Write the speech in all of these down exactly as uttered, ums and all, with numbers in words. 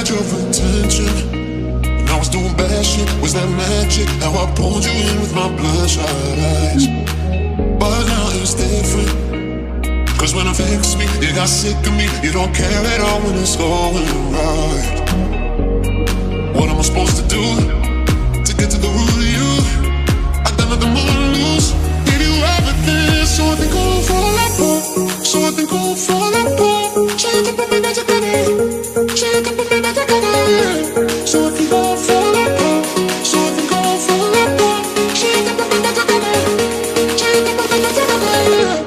had your attention. And I was doing bad shit, was that magic? How I pulled you in with my bloodshot eyes. But now it's different, cause when it fix me, you got sick of me. You don't care at all when it's going right. What am I supposed to do to get to the root of you? I got nothing more to lose. Give you everything, so I think I'll fall apart. So I think I'll fall apart. So you can put me back together. So you can put me back together. So I think I'll fall apart. So I think I'll fall apart. So you can put me back together. So you can put me back together.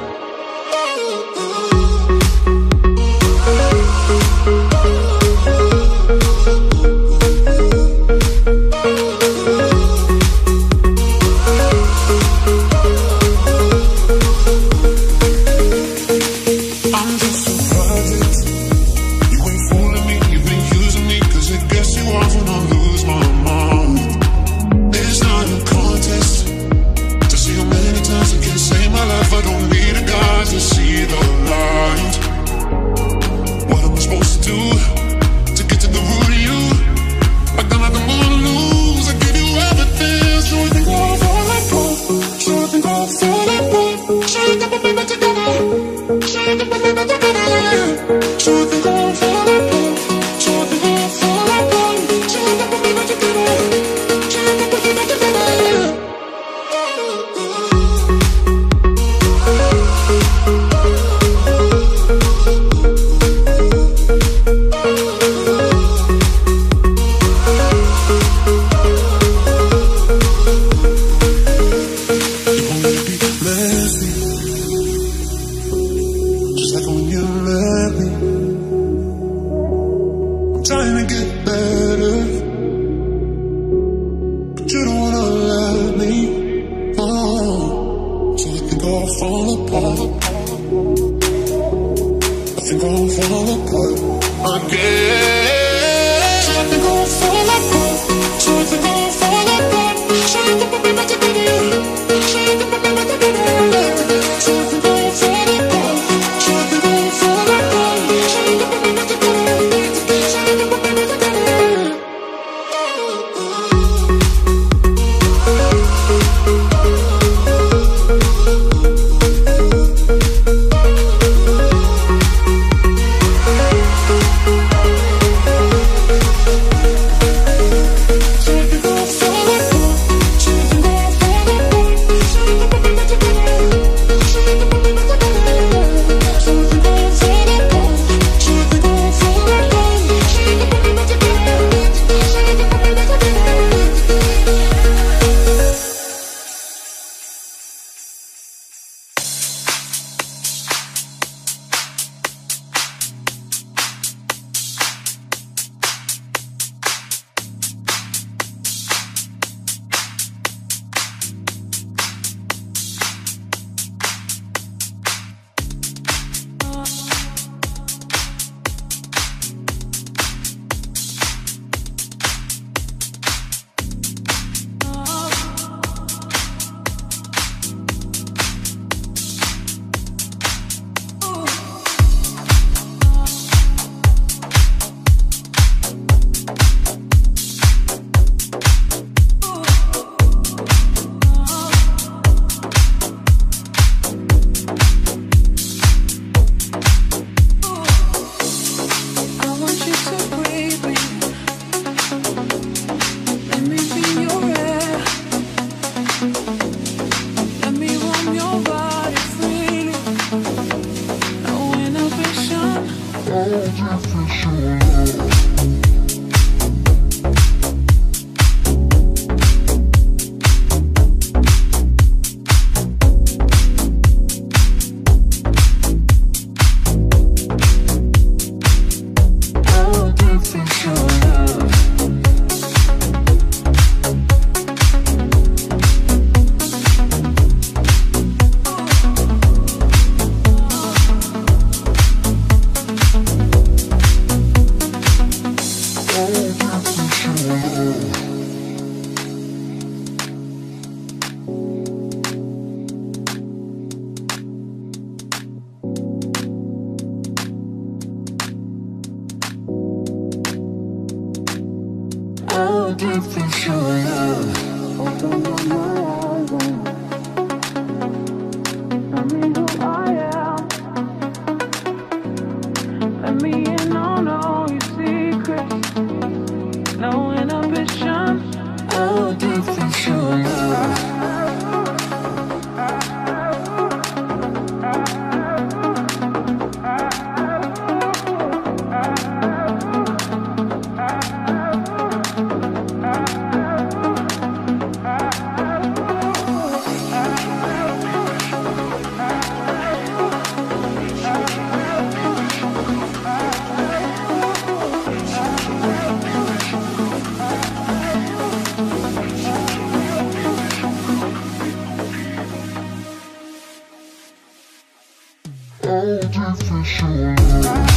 difference your love. Open up my eyes and tell me who I am. Let me in on all your secrets. No inhibition. How different your love. All different your love.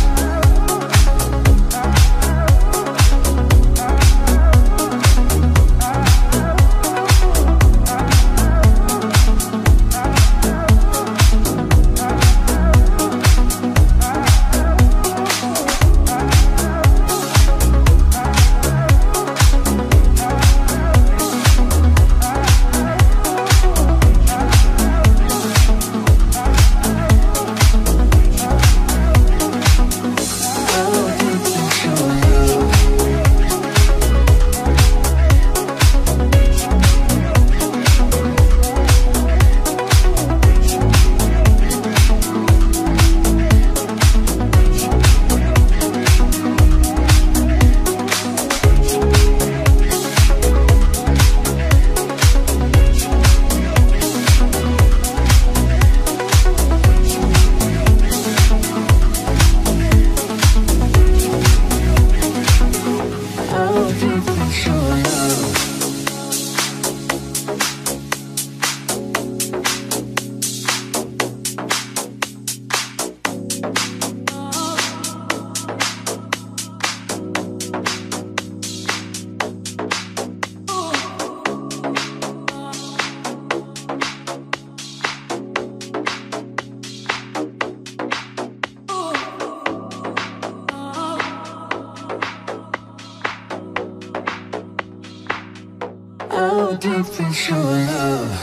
How different your love.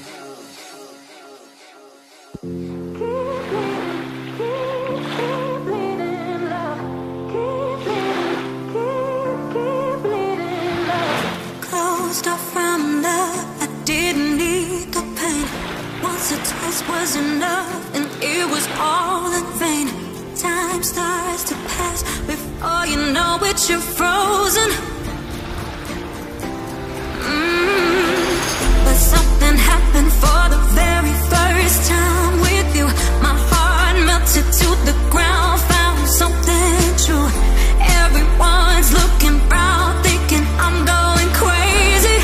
Closed off from love, I didn't need the pain. Once or twice was enough, and it was all in vain. Time starts to pass, before you know it, you're frozen. But something happened for the very first time with you. My heart melted to the ground, found something true. Everyone's looking round, thinking I'm going crazy.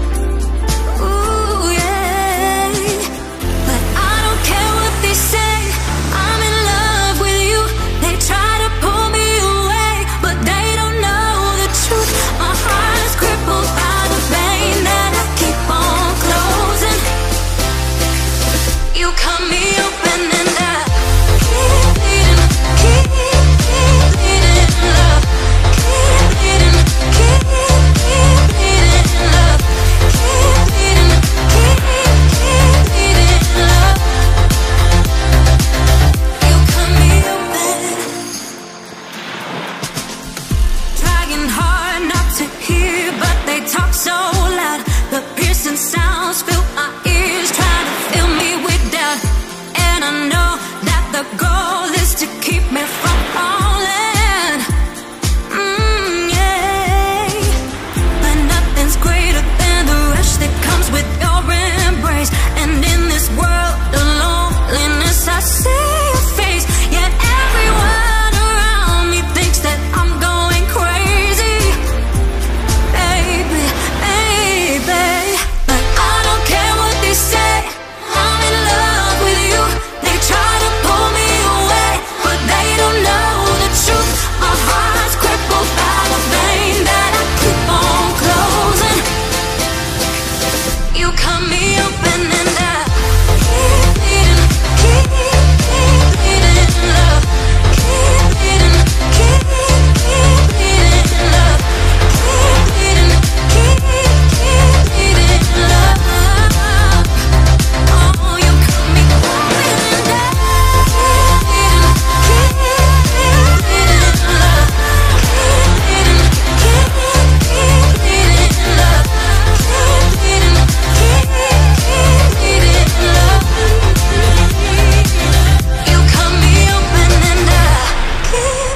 Ooh, yeah. But I don't care what they say, I'm in love with you. They try to pull me away, but they don't know the truth. My heart is crippled by the pain that I keep on closing.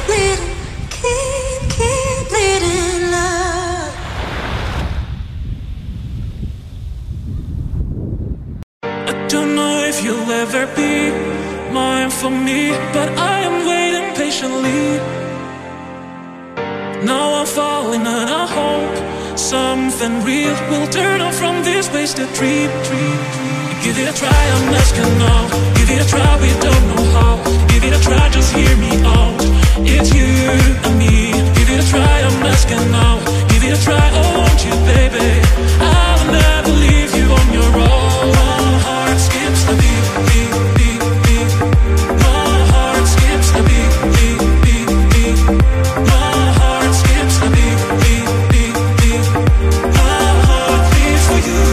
bleeding, keep, keep bleeding love. I don't know if you'll ever be mine for me, but I am waiting patiently. Now I'm falling and I hope something real will turn on from this wasted dream. Give it a try, I'm asking now. Give it a try, we don't know how. Give it a try, just hear me out. It's you and me. Give it a try, I'm asking now. Give it a try, oh won't you, baby? I'll never leave you on your own. My heart skips a beat, beat, beat, beat. My heart skips a beat, beat, beat, beat. My heart skips a beat, beat, beat, beat. My heart beats for you.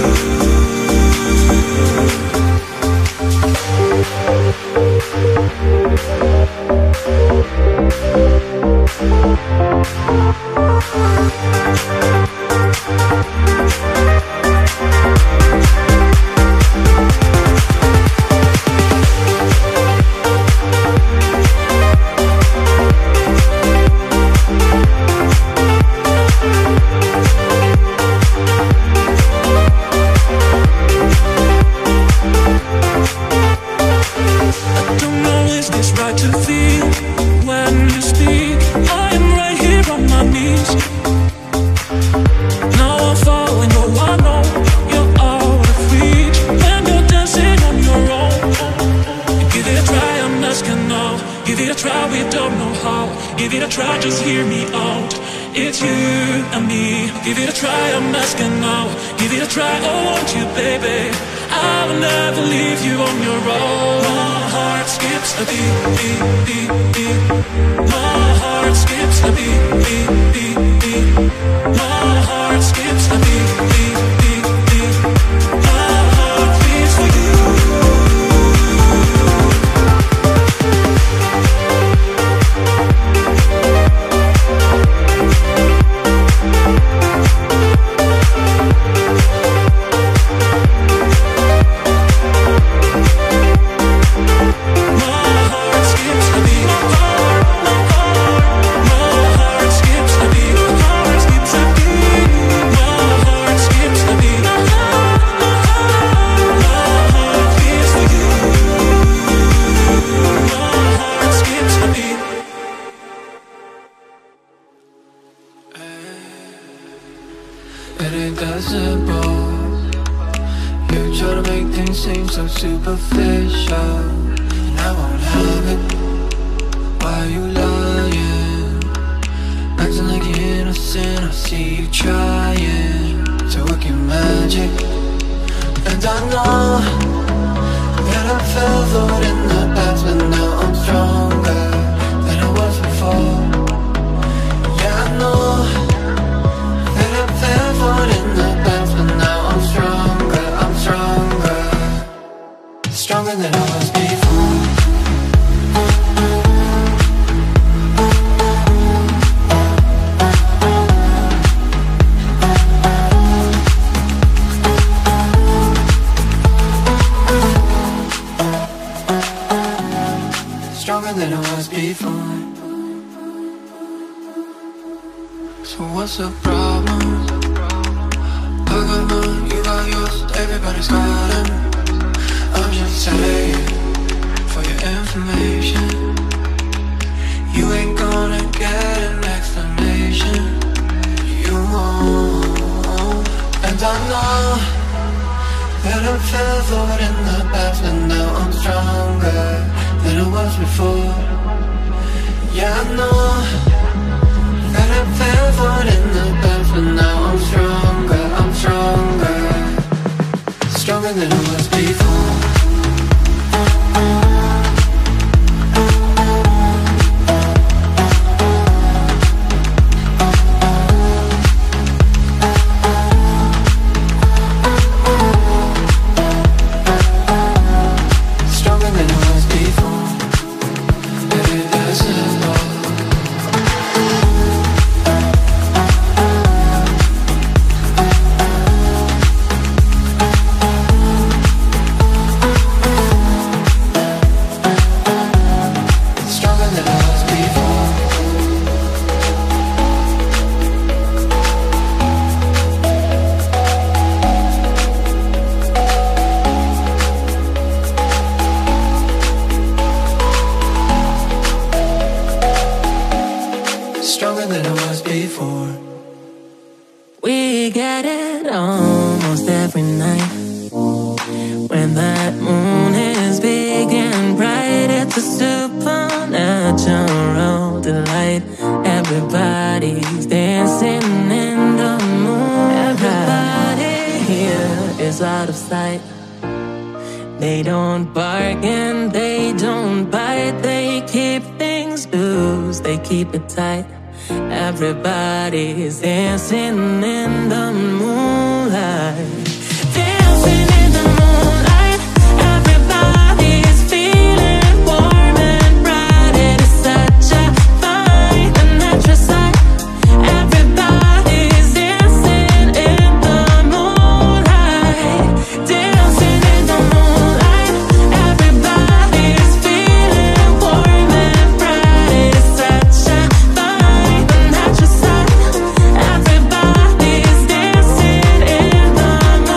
stronger than I was before. We get it almost every night. When that moon is big and bright, it's a supernatural delight. Everybody's dancing in the moon. Everybody here is out of sight. They don't bark and they don't bite. They keep things loose, they keep it tight. Everybody's dancing in the moonlight. Dancing in the moonlight. Everybody's feeling warm and bright. It is such a fine and natural sight. Everybody's dancing in the moonlight. Dancing in the moonlight. Everybody's feeling warm and bright. It is such a fine and natural sight. Everybody's dancing in the moonlight.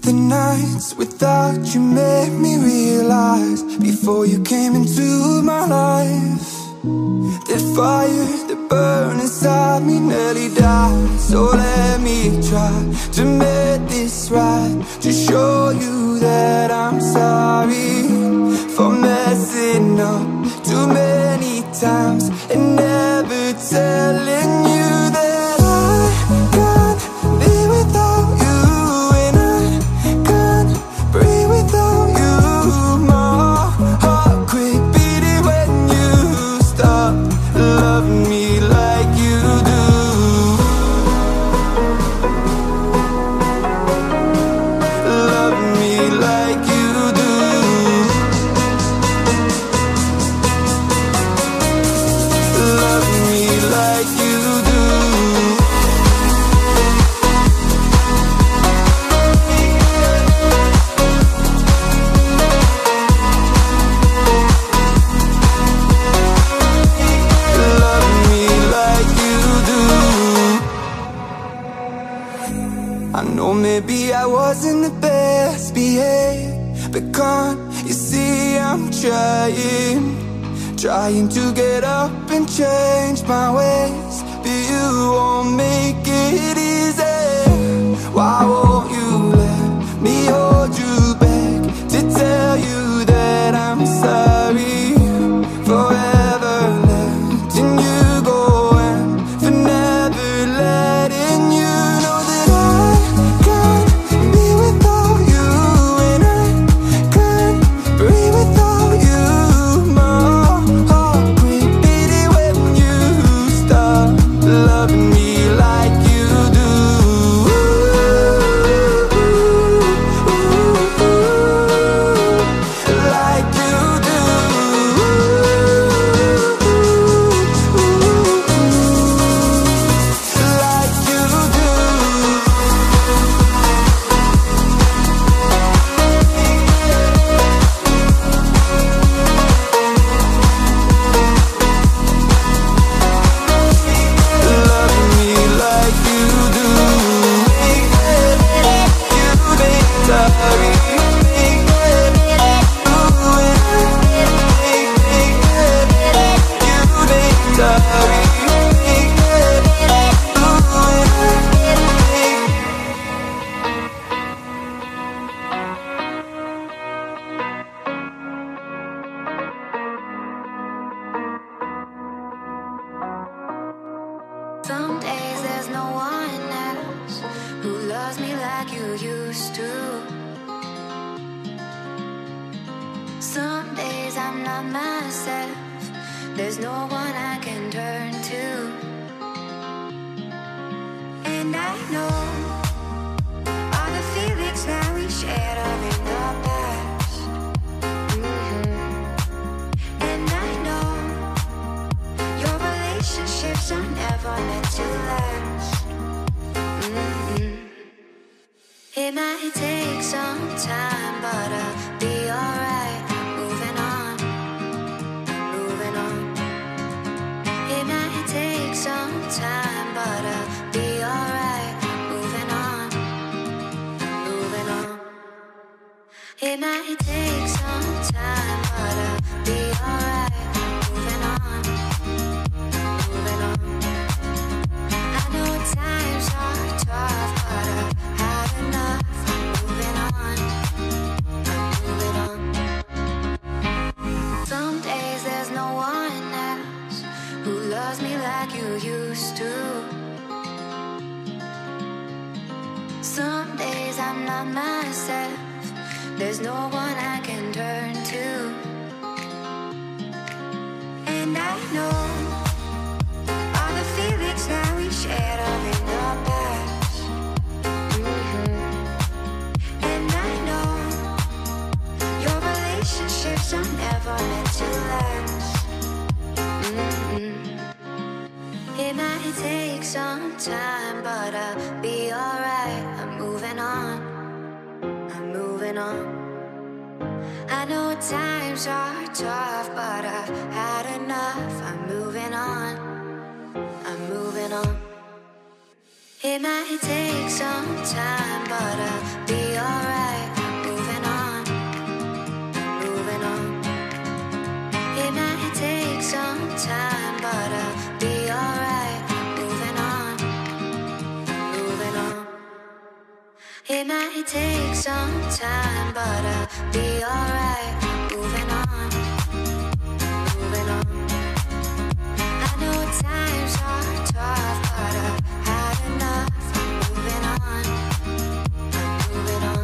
The nights without you made me realize, before you came into my life, that fire that burned inside me nearly died. So let me try to make this right, to show you that I'm sorry for messing up too many times and never telling you that I can't be without you, and I can't breathe without you. My heart quit beating when you stop loving me like you do. Love me like you do. Love me like you do. Love me like you do. I know maybe I wasn't the best behaved, but can't you see I'm trying, trying to get up and change my ways, but you won't make it easy. Why won't you let me hold you back, to tell you that I'm sorry for ever letting you go, and for never letting you know that I can't be without you, and I can't breathe without you. My heart quit beating when you stop loving me like you do. Like you do. Like you do. Love me like you do. You make sorry. You make sorry. Some days there's no one else who loves me like you used to. Some days I'm not myself, there's no one I can turn to. And I know all the feelings that we shared are in the past. Mhm. And I know your relationships are never meant to last. Mm-mm. It might take some time, but I'll be alright. Moving on, moving on. It might take some time, but I'll be alright. Moving on, moving on. It might take some time, but I'll be alright. Moving on, moving on. I know times are tough, but I've had enough. Moving on, I'm moving on. Some days there's no one else who loves me like you used to. Some days I'm not myself, there's no one I can turn to. And I know all the feelings that we shared are in the past. Mhm. And I know your relationships are never meant to last. Mm-mm. It might take some time, but I'll be alright. I'm moving on, I'm moving on. I know times are tough, but I've had enough. I'm moving on, I'm moving on. It might take some time, but I'll be alright. Moving on, moving on. It might take some time, but I'll be alright. Moving on, moving on. It might take some time, but I'll be alright. Moving on, moving on. I know times are tough, but I've had enough. Moving on, moving on.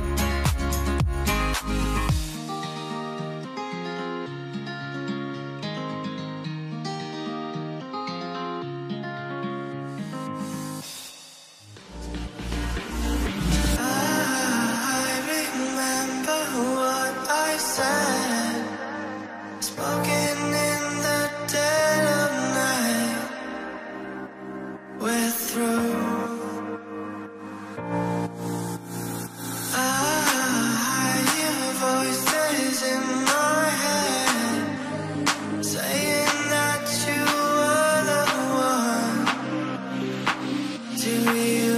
I remember what I said, spoken in the dead of night. We're through. I hear voices in my head saying that you were the one. Do you?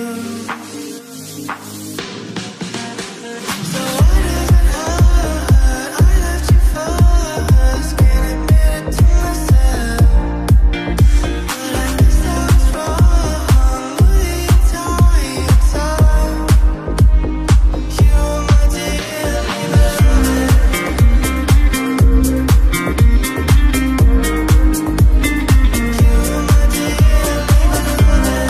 So why does it hurt? I left you first, can't admit it to myself. But I guess I was wrong with the entire time. You were my dearly beloved. You were my dearly beloved.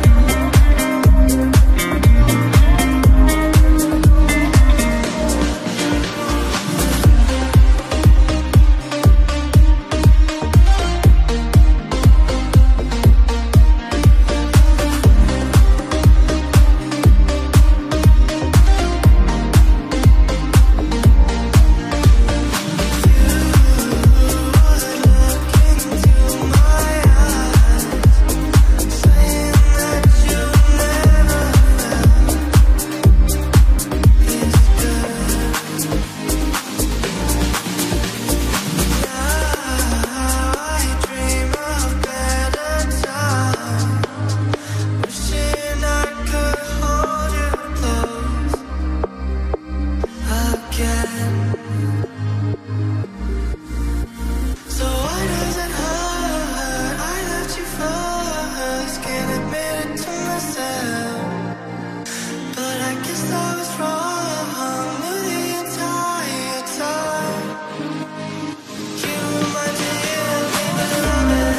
So why does it hurt? I left you first, can't admit it to myself. But I guess I was wrong the entire time. You were my dearly beloved.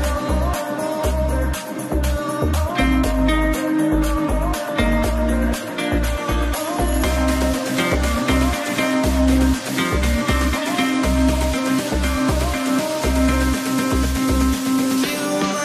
You were my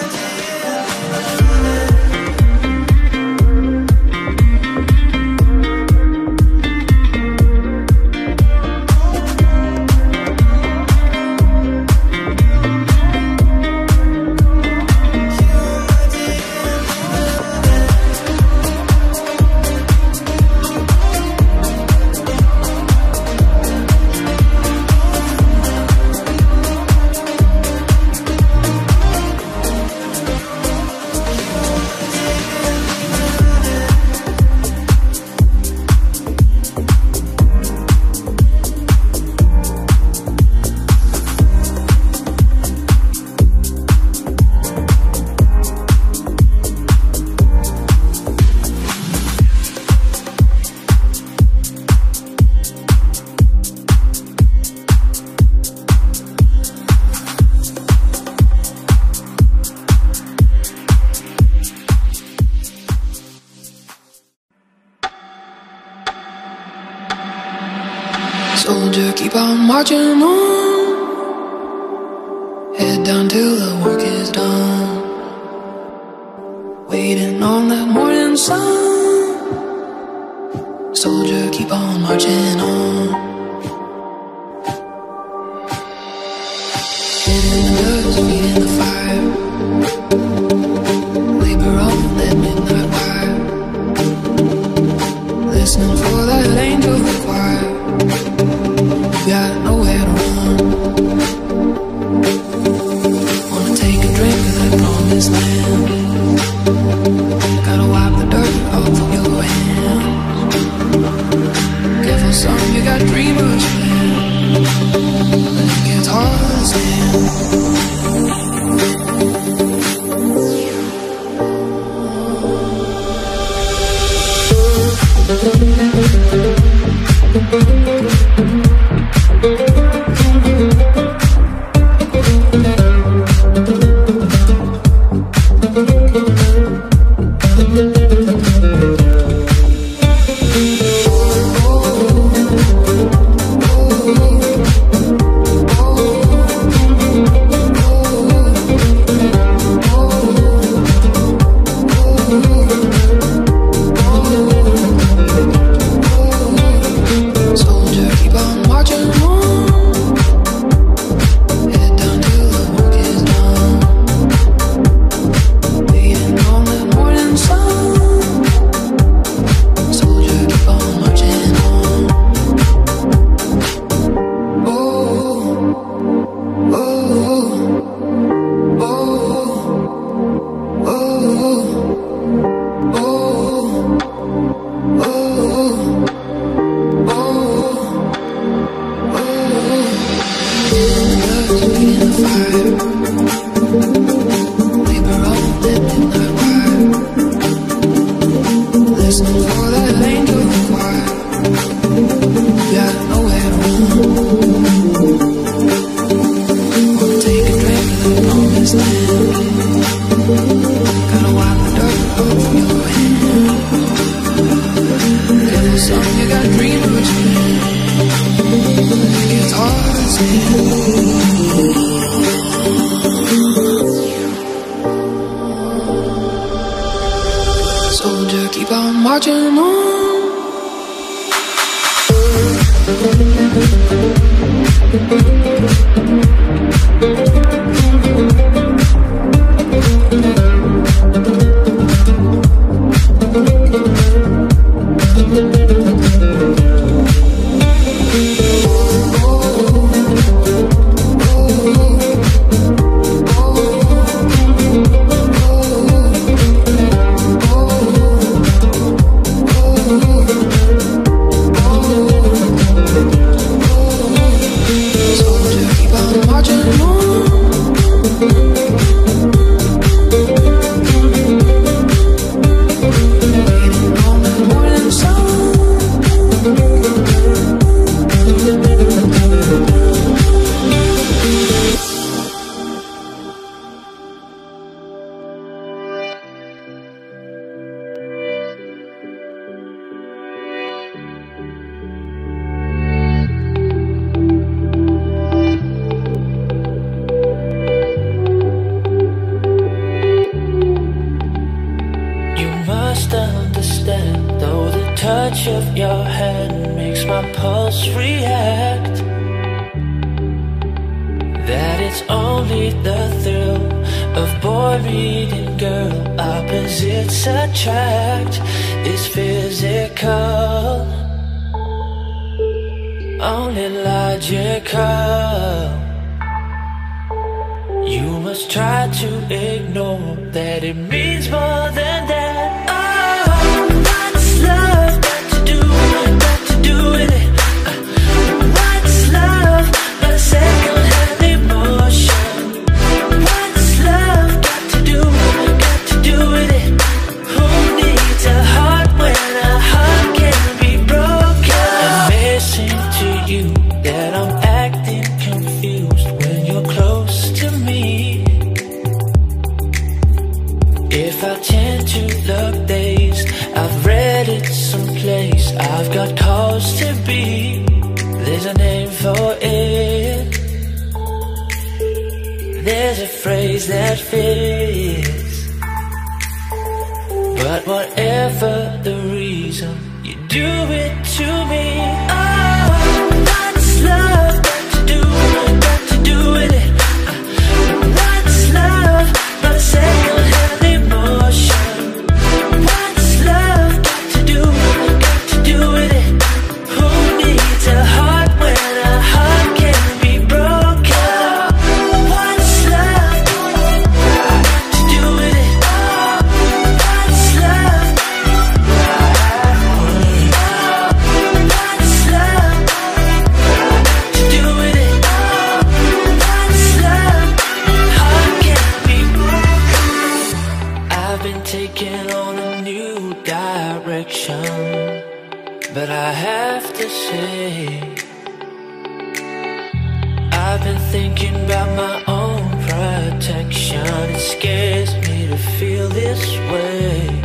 soldier, keep on marching on. Head down till the work is done. Waiting on that morning sun. Soldier, keep on marching on. Head in the dust, feet in the fire. Labor on that midnight wire. Listening for that angel choir. Got nowhere to run. Wanna take a drink of that promised land. Gotta wipe the got dreamers, man. It gets hard as I've been thinking about my own protection. It scares me to feel this way.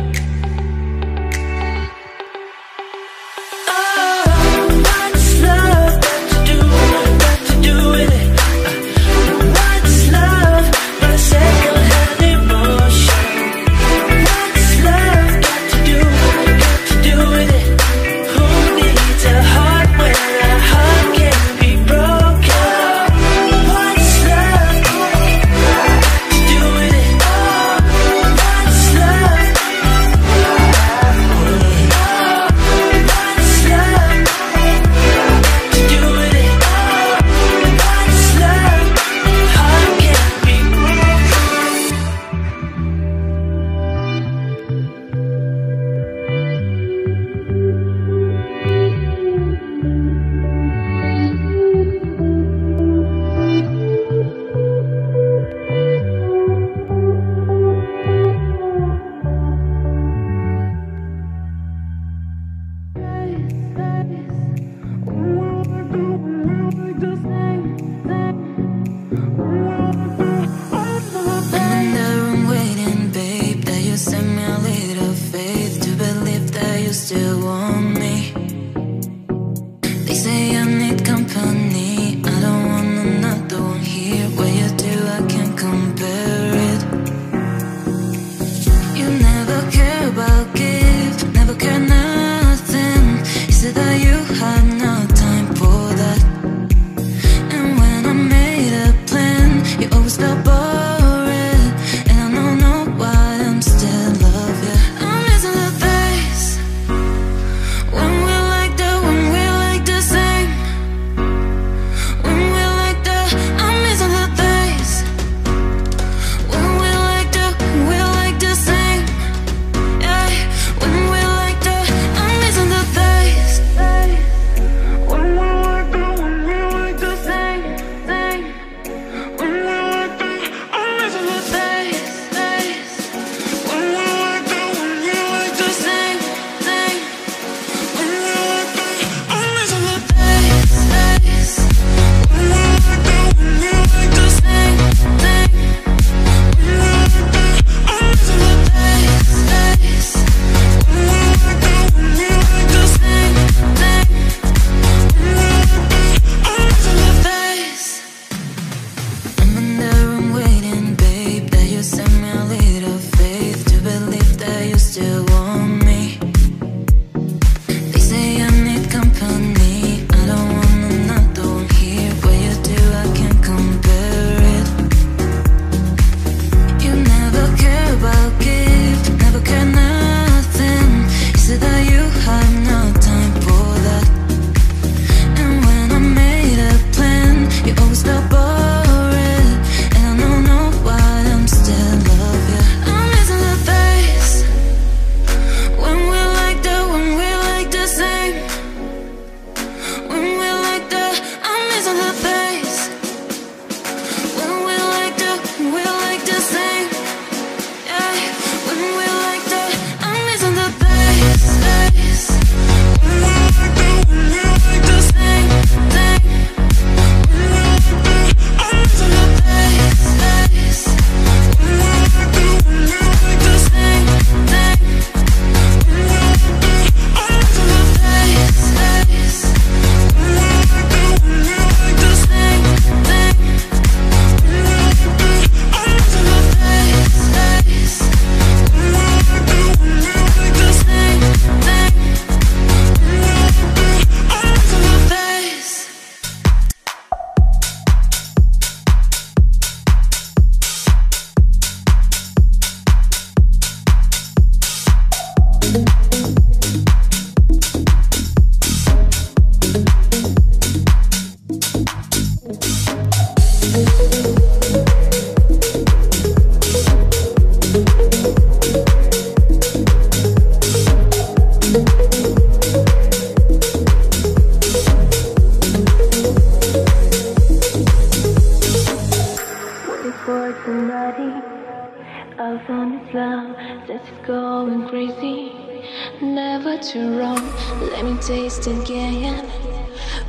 going crazy, never too wrong. Let me taste again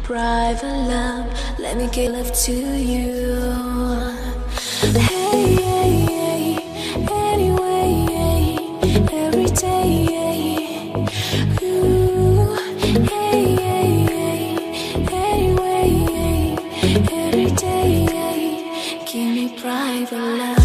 private love. Let me give love to you. Hey, hey, hey, anyway, every day. Ooh, hey, hey, hey, anyway, every day. Give me private love.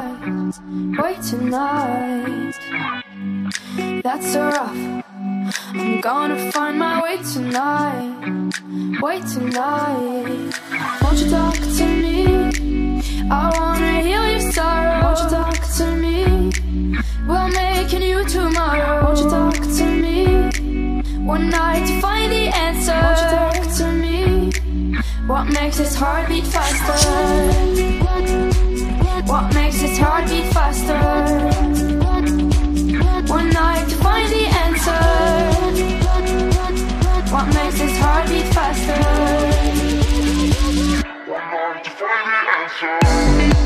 tonight, wait tonight. That's so rough. I'm gonna find my way tonight, wait tonight. Won't you talk to me? I wanna heal your sorrow. Won't you talk to me? We'll make a new tomorrow. Won't you talk to me? One night to find the answer. Won't you talk to me? What makes this heart beat faster? What makes this heart beat faster? One night to find the answer. What makes this heart beat faster? One night to find the answer.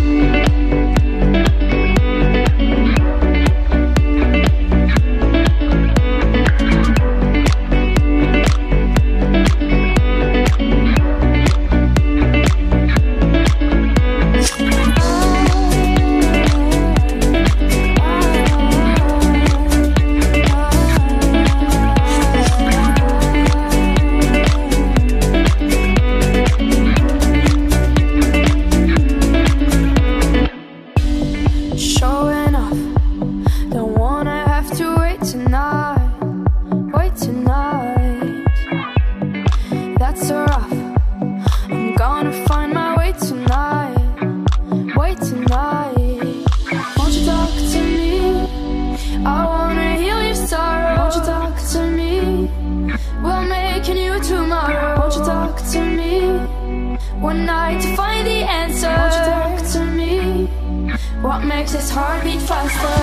One night to find the answer. Won't you talk to me? What makes this heart beat faster?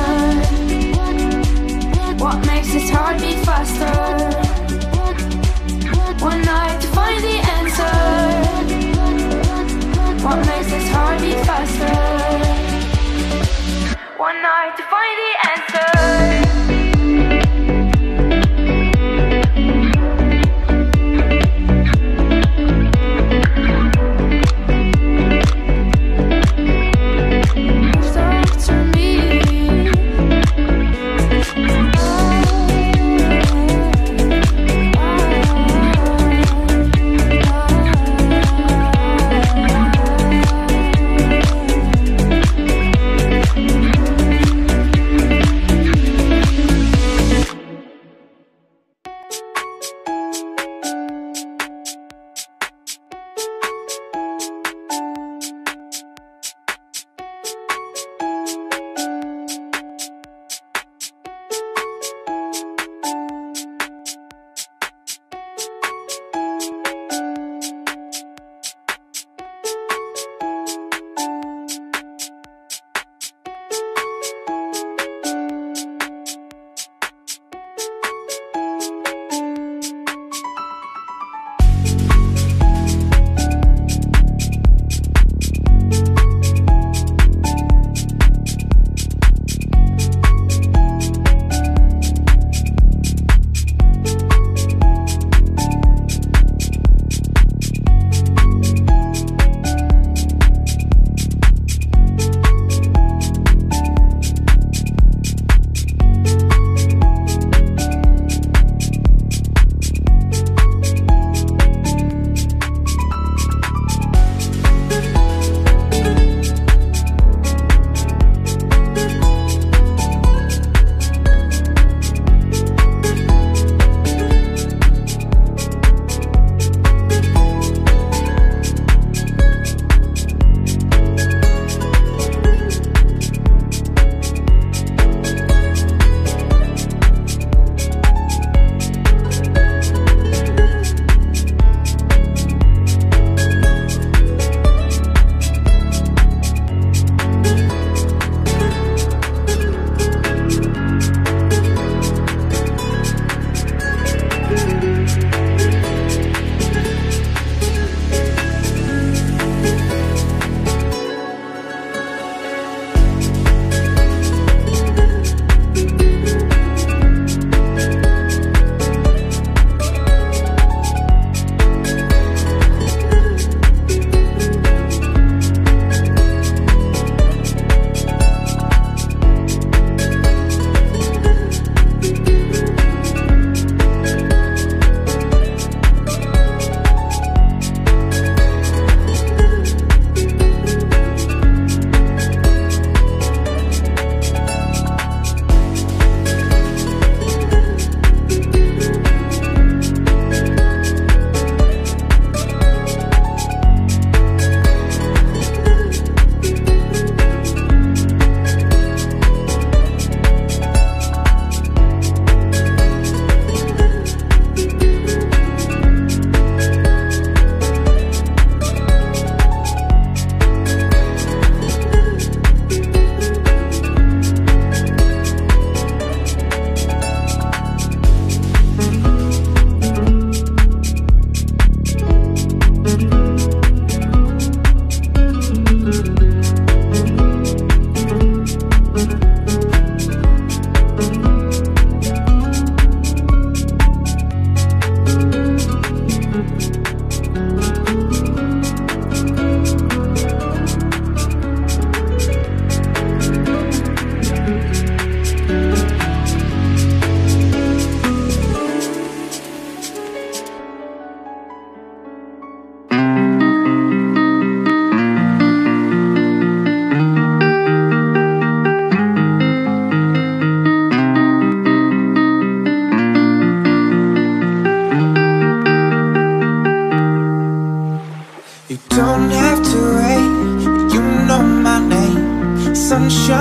What makes this heart beat faster? One night to find the answer. What makes this heart beat faster? One night to find the answer.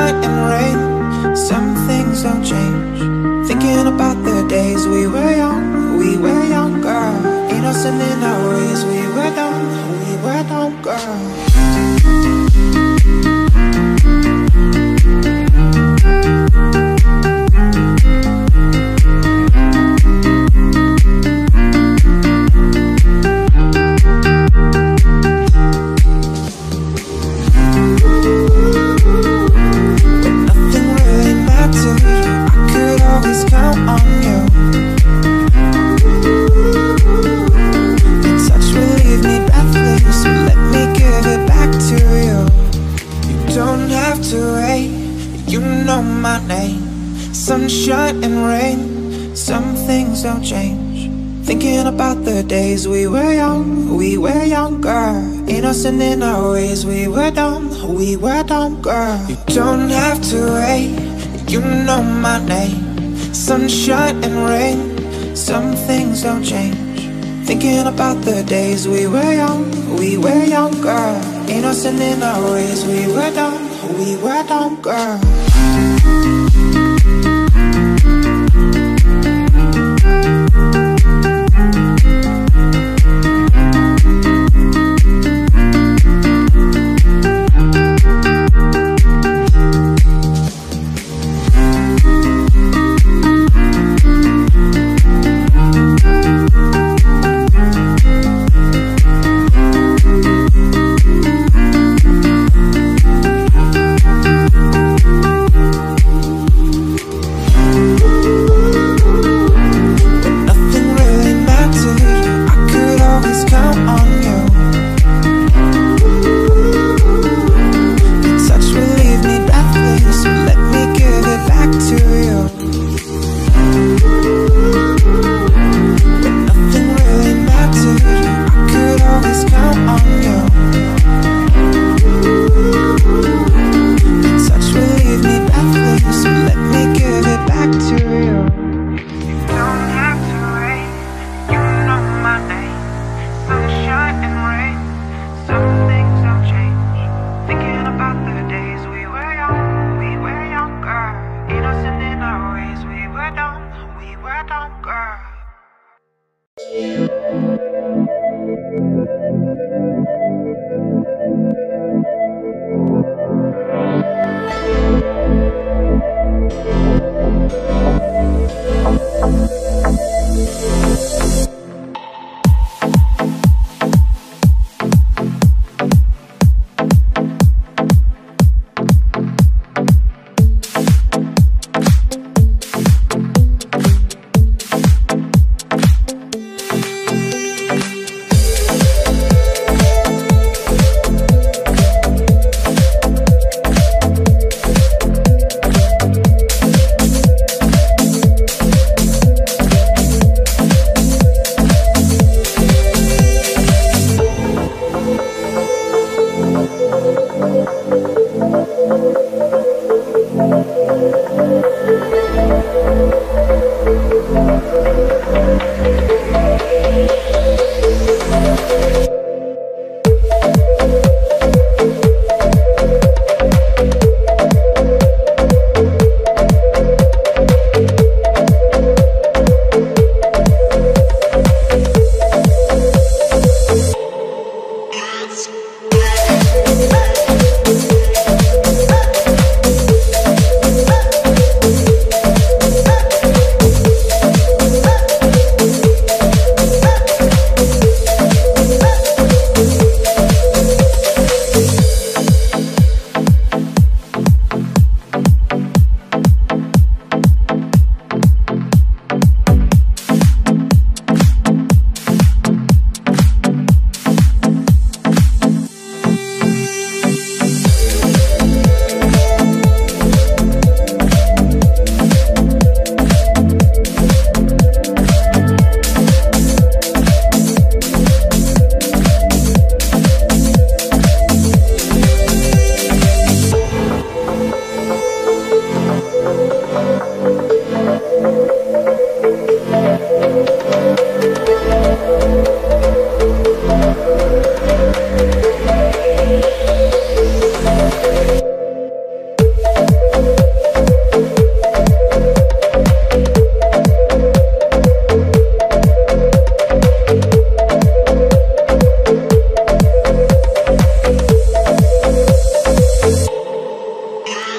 sunshine and rain, some things don't change. Thinking about the days we were young, we were younger, innocent in our ways. We were dumb, we were dumb, girl. Sunshine and rain, some things don't change. Thinking about the days we were young, we were younger, innocent in our ways. We were dumb, we were dumb, girl. You don't have to wait, you know my name. Sunshine and rain, some things don't change. Thinking about the days we were young, we were younger, innocent in our ways. We were dumb, we were dumb, girl.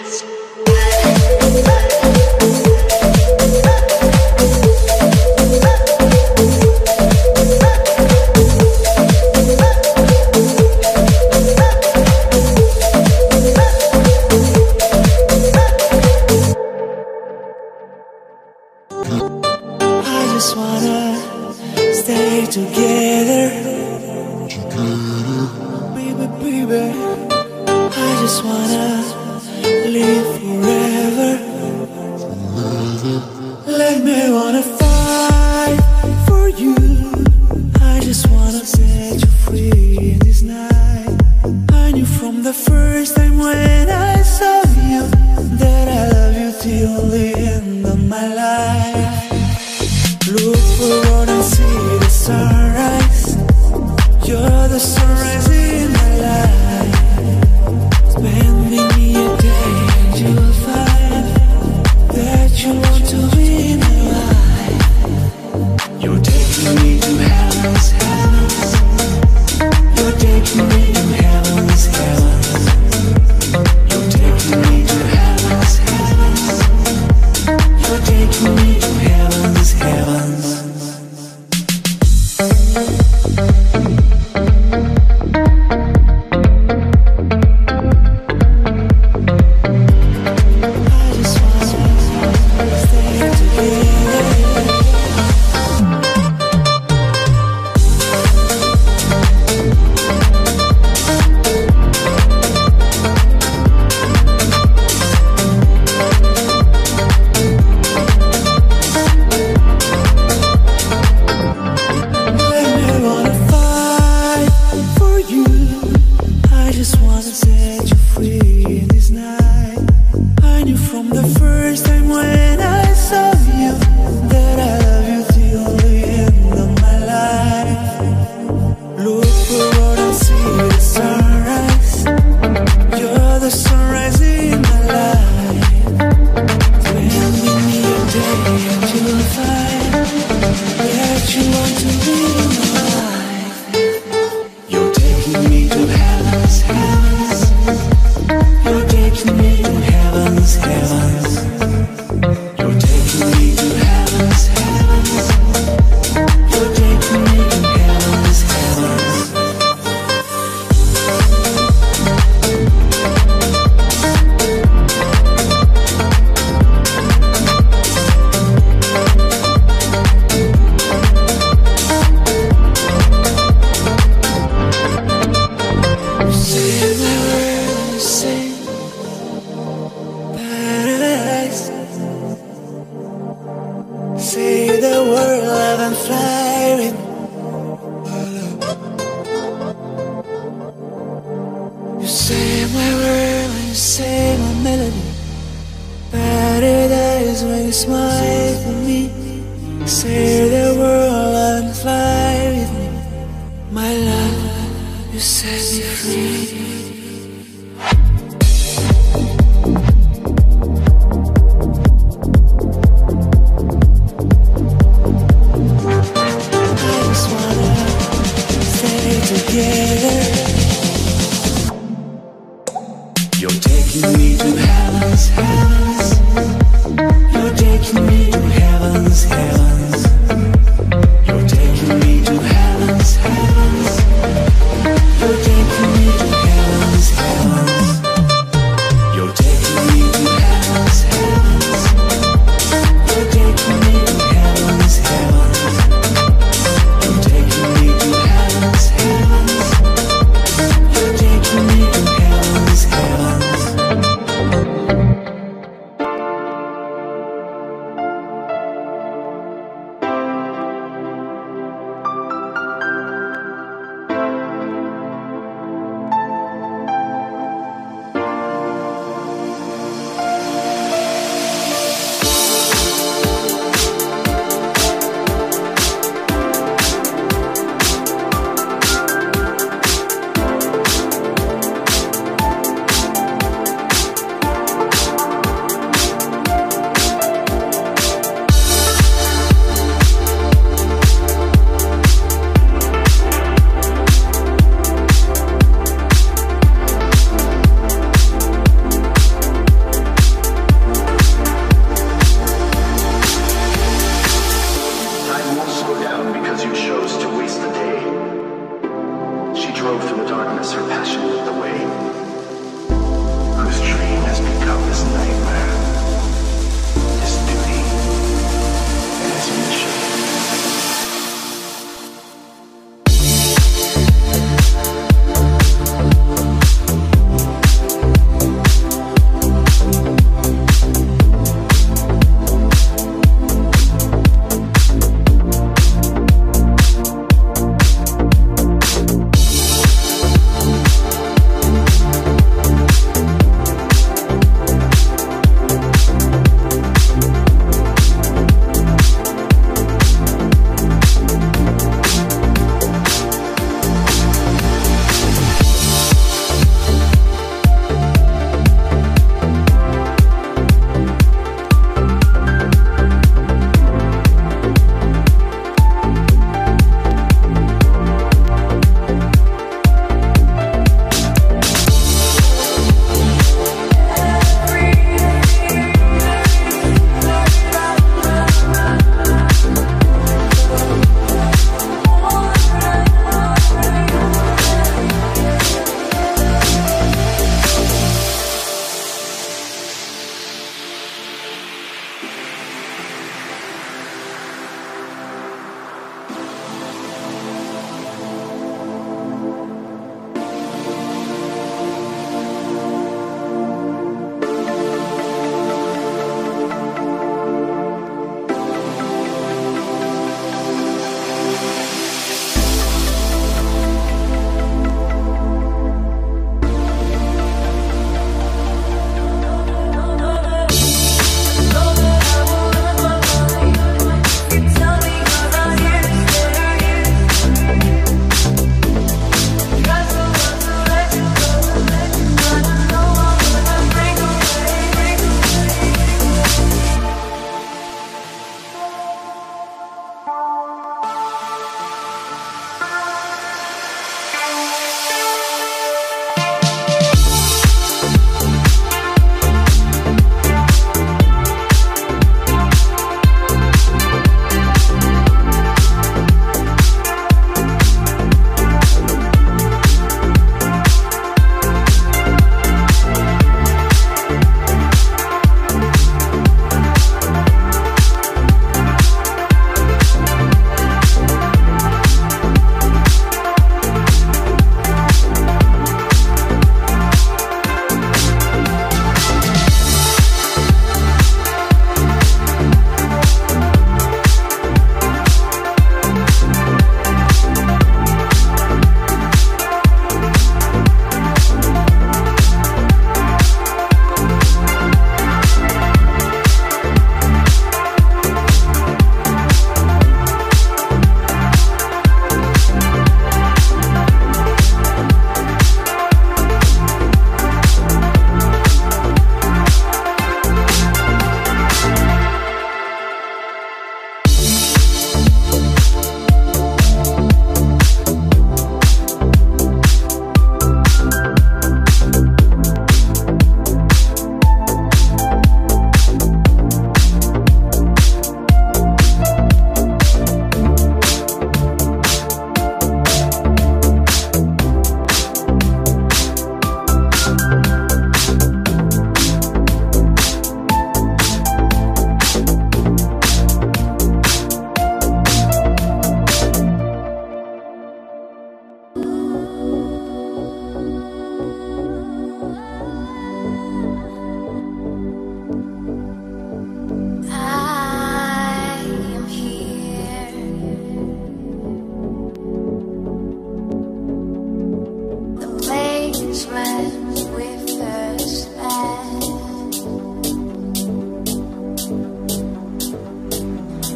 You're taking me to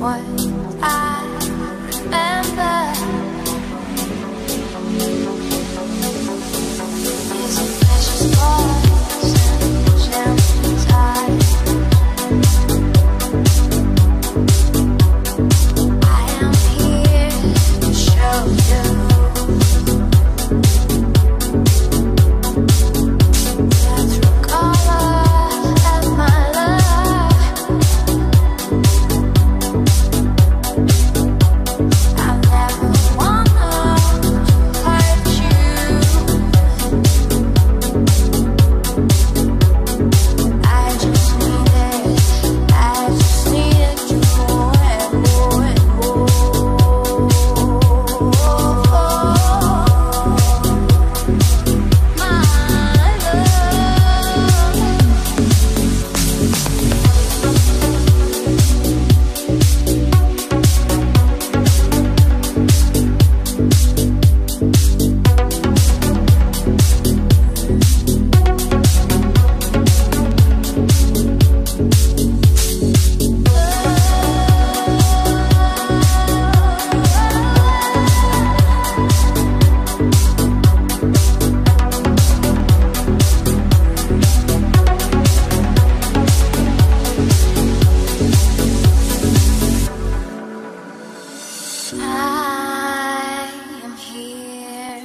what I remember. Is a precious voice and gentle touch. I am here to show you the true color of my love. I never wanna hurt you. I just needed, I just needed you and more and more. My I am here.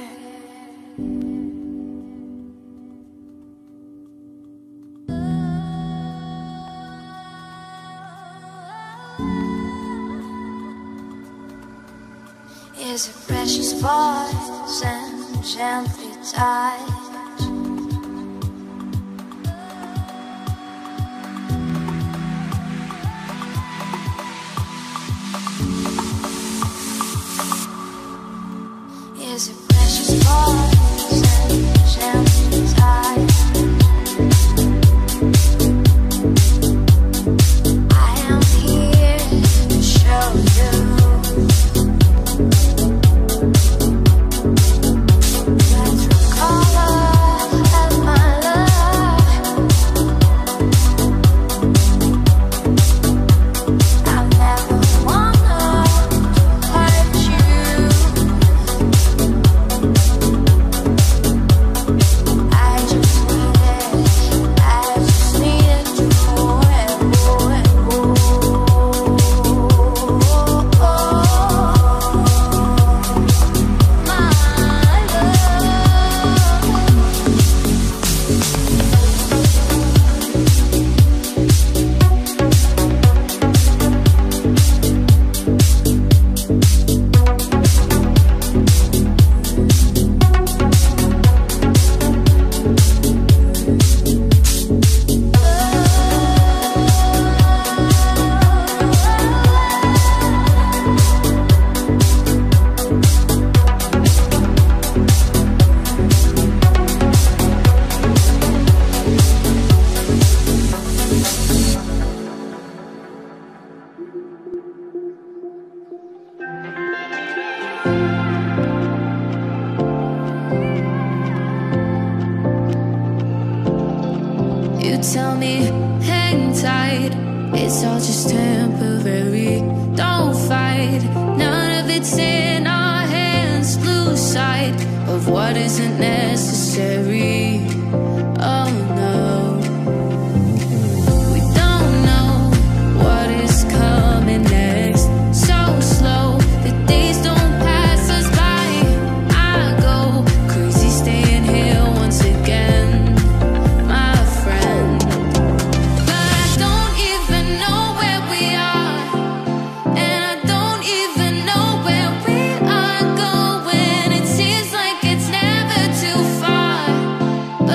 Is a precious voice and gently touch. Is a precious voice and gently touch. I am here to show you the true color of my love. I never wanna hurt you. I just needed, I just needed you more and more and more. My You tell me, hang tight, it's all just temporary. Don't fight, none of it's in our hands. Lose sight of what isn't necessary. Oh no, we don't know what is coming next. So slow, the days don't pass us by. I go crazy staying here once again, my friend. But I don't even know where we are, and I don't even know where we are going. It seems like it's never too far.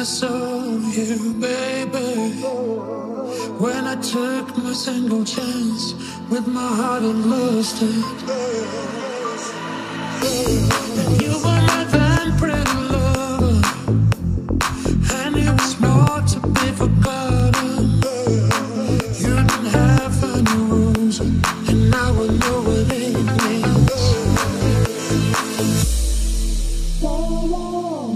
I saw you, baby. When I took my single chance with my heart and lost it. And you were my then pretty lover, and it was more to be forgotten. You didn't have any rules, and now I know what it means. So long,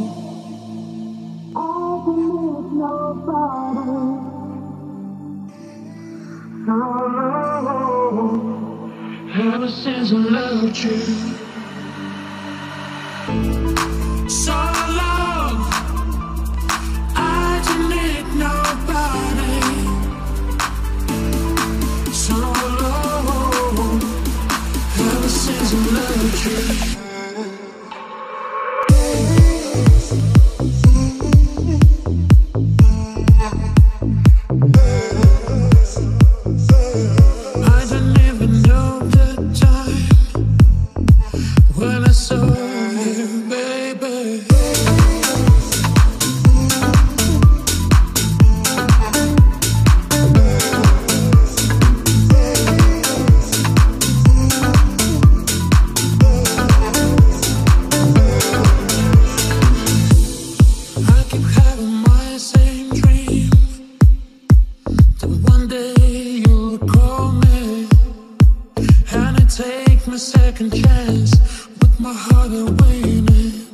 I've been with nobody. So long, ever since I loved you. So long, I don't need nobody. So long, ever since I loved you. I don't even know the time when I saw you, baby. I keep having my same dream, that one day you'll call me, and I take my second chance with my heart awaiting.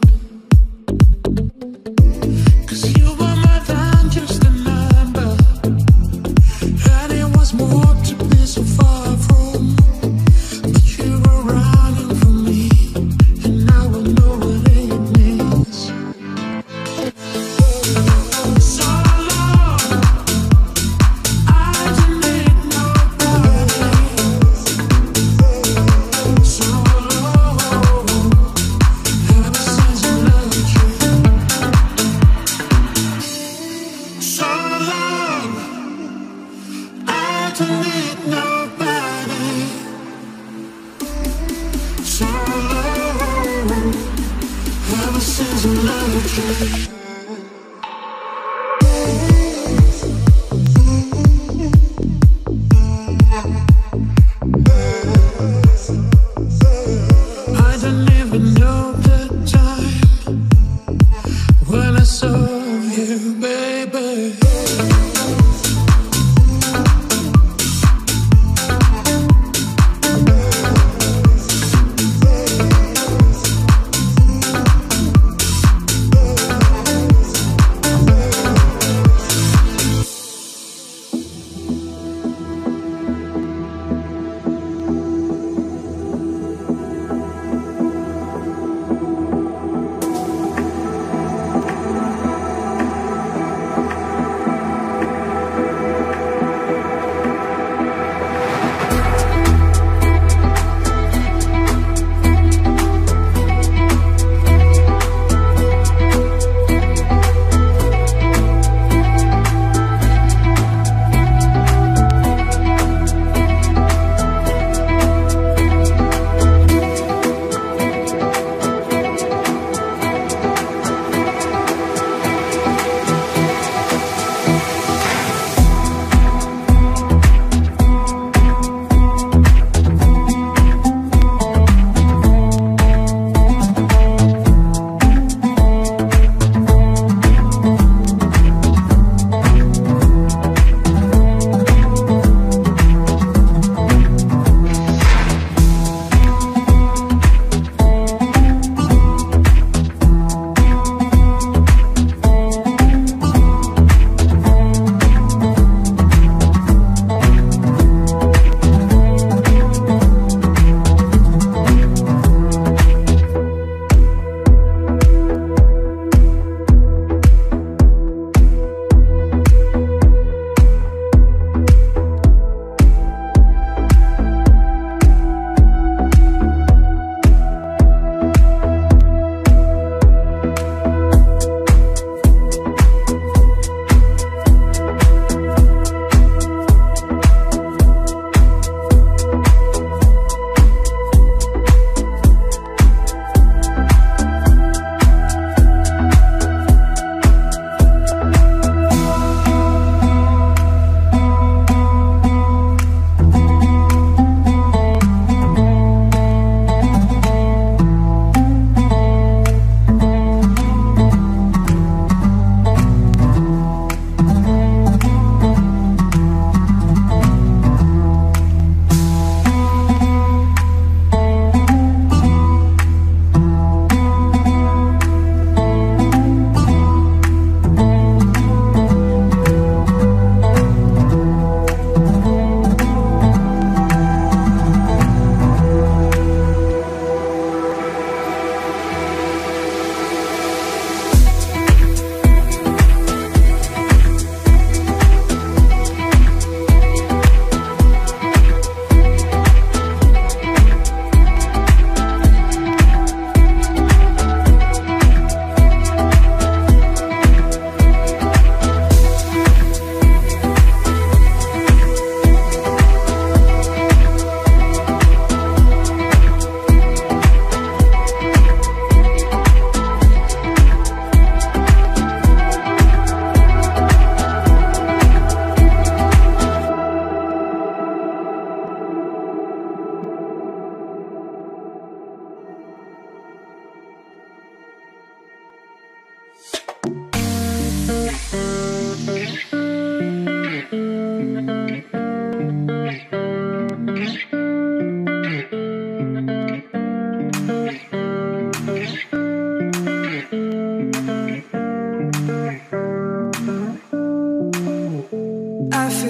Cause you were more than just a number, and it was more to be so far from. But you were running from me, and now I know what it means. So long, I don't need nobody. So long, ever since I loved you. So long, I don't need nobody. So long, ever since I loved you. I don't even know the time when I saw you, baby.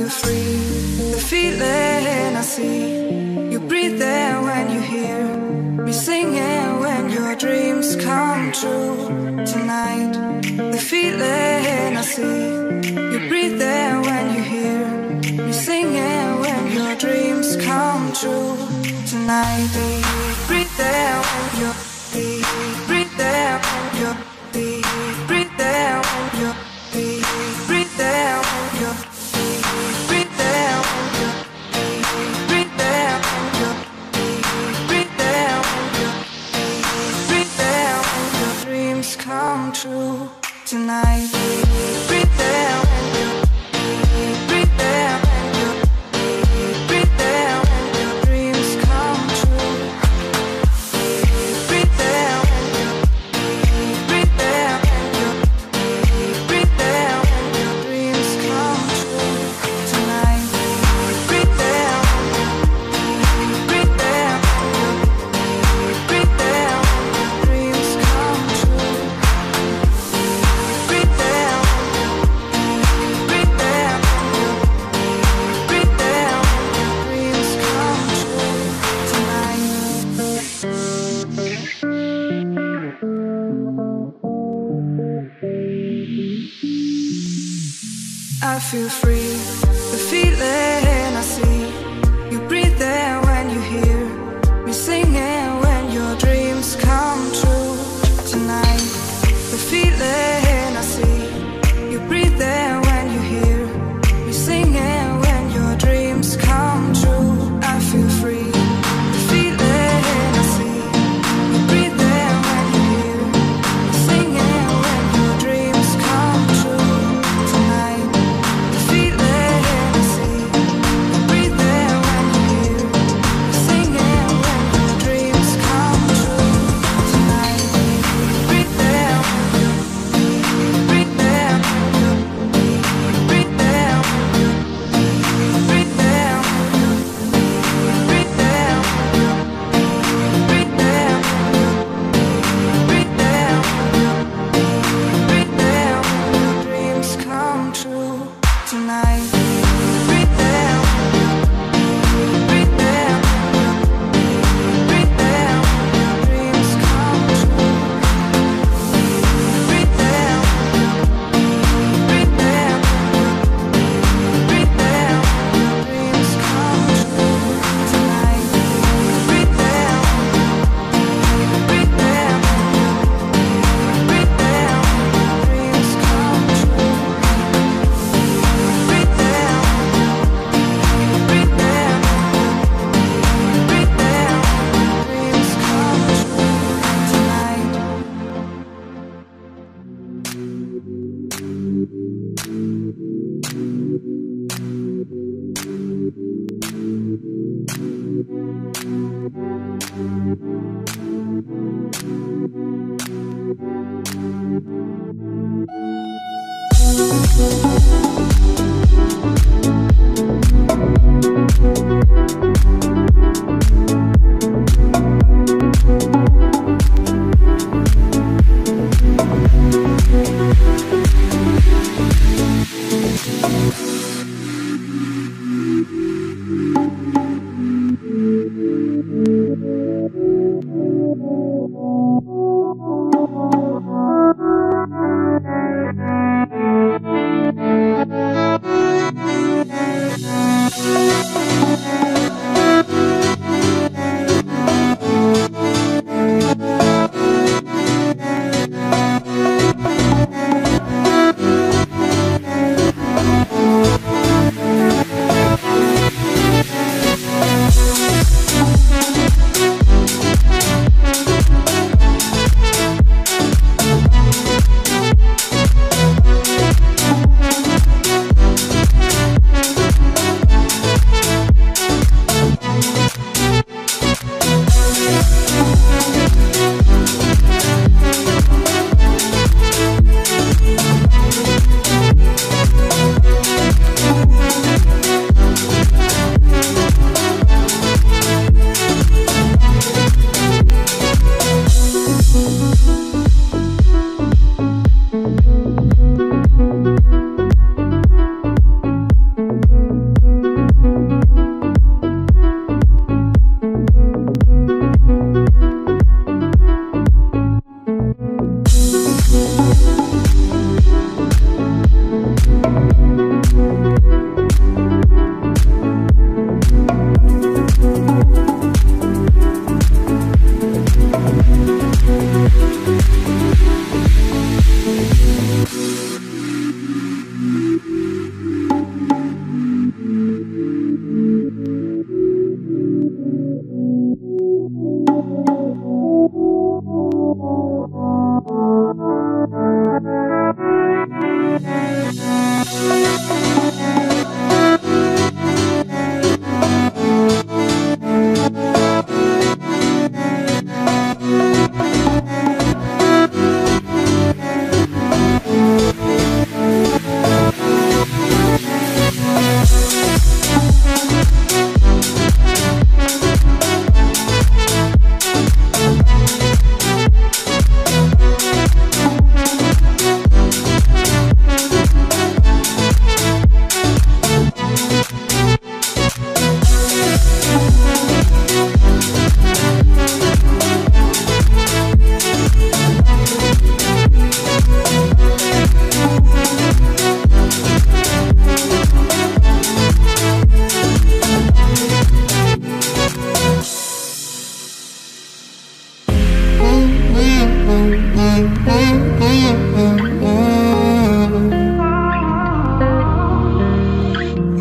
feel free, the feeling I see. You breathe there when you hear me singing, when your dreams come true. Tonight, the feeling I see. You breathe there when you hear me singing, when your dreams come true. Tonight, breathe there when you breathe there when you breathe there when you breathe there when you breathe there when you breathe there when you breathe there when you breathe there when your dreams come true. Tonight, breathe there when you breathe there when you breathe there when your dreams come true. Breathe there when you breathe there when you breathe there when your dreams come true. Tonight, breathe there when you breathe there when you breathe there when your dreams come true. Breathe there when you breathe there when you breathe there when your dreams come true. Tonight. I feel free, the feeling I see. You breathe there when you hear me singing, when your dreams come true. Tonight, the feeling I see. You breathe there when you hear me singing, when your dreams come true. I feel free, the feeling I see. You breathe there when you hear me singing, when your dreams come true. Tonight, the feeling I see.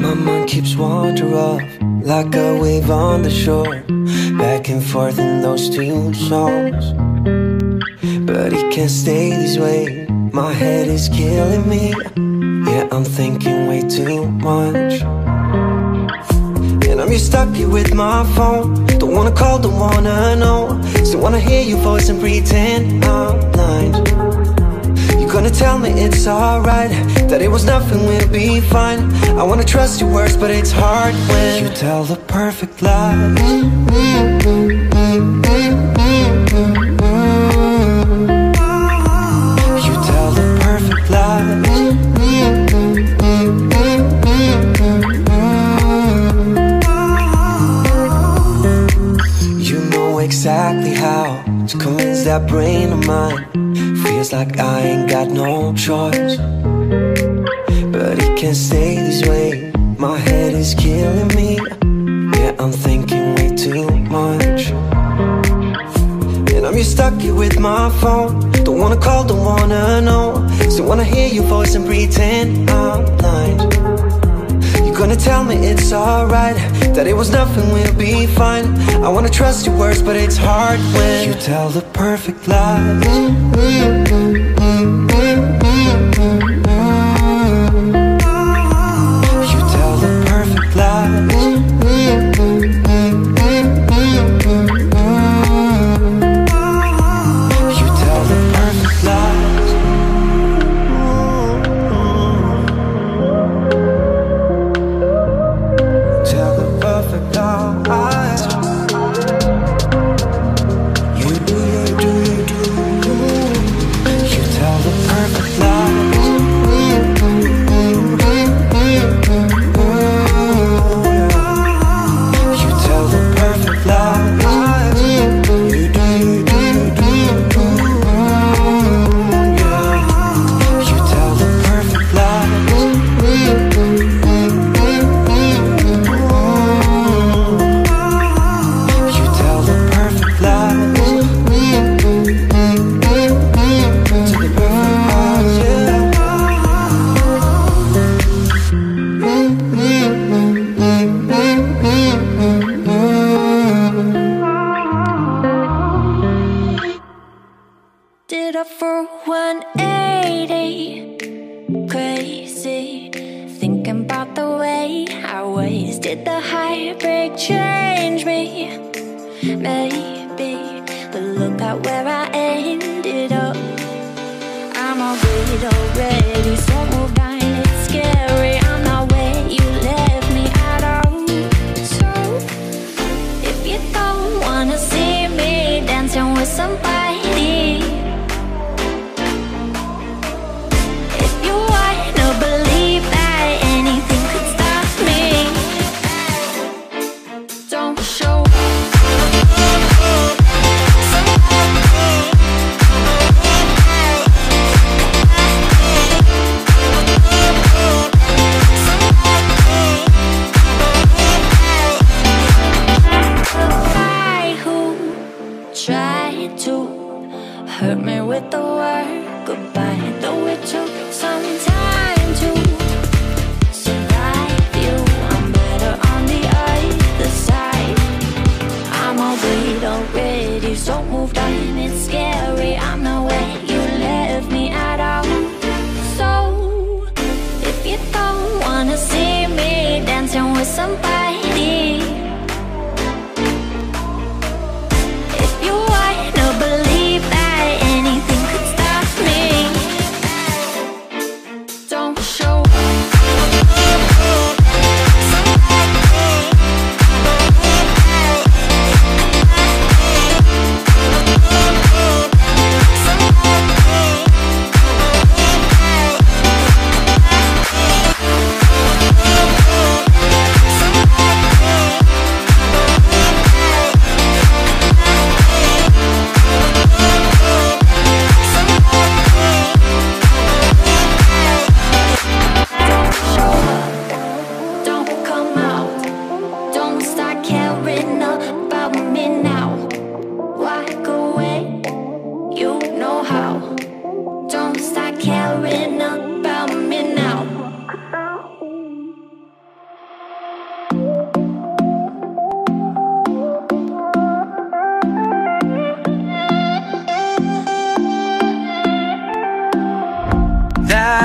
My mind keeps wandering off like a wave on the shore, back and forth in those two songs. But it can't stay this way, my head is killing me. Yeah, I'm thinking way too much. And I'm here stuck here with my phone. Don't wanna call, don't wanna know. Still wanna hear your voice and pretend I'm blind. You're gonna tell me it's alright, that it was nothing, we'll be fine. I wanna trust your words, but it's hard when you tell the perfect lie. You tell the perfect lie. You know exactly how to convince that brain of mine. Feels like I ain't got no choice, but it can't stay this way. My head is killing me. Yeah, I'm thinking way too much. And I'm here stuck here with my phone. Don't wanna call, don't wanna know. Still wanna hear your voice and pretend I'm blind. You're gonna tell me it's alright, that it was nothing, we'll be fine. I wanna trust your words, but it's hard when you tell the perfect lie. You tell the perfect lie. You tell the perfect lies. Tell the perfect lies. You do, you do, you do. You tell the perfect lies. You tell the perfect lies. You do, you do, you do. Yeah. You tell the perfect lies. You tell the perfect lies. To the perfect lies, yeah. Did I for one eighty? Crazy, thinking about the way I wasted the heartbreak change me. Maybe, but look at where I ended up. I'm all good already, so moved on, it's scary. I'm not where you left me at all. So, if you don't wanna see me dancing with somebody, if you wanna believe that anything could stop me, don't show I who tried to hurt me with the word goodbye, though it took some time to survive you. I'm better on the other side. I'm all good already, so moved on, it's scary. I'm not where you left me at all. So, if you don't wanna see me dancing with somebody, if you wanna believe that anything could stop me, don't show somebody.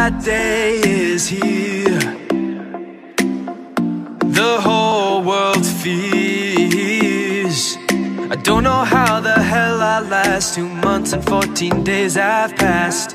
that day is here. The whole world fears. I don't know how the hell I last. Two months and fourteen days have passed.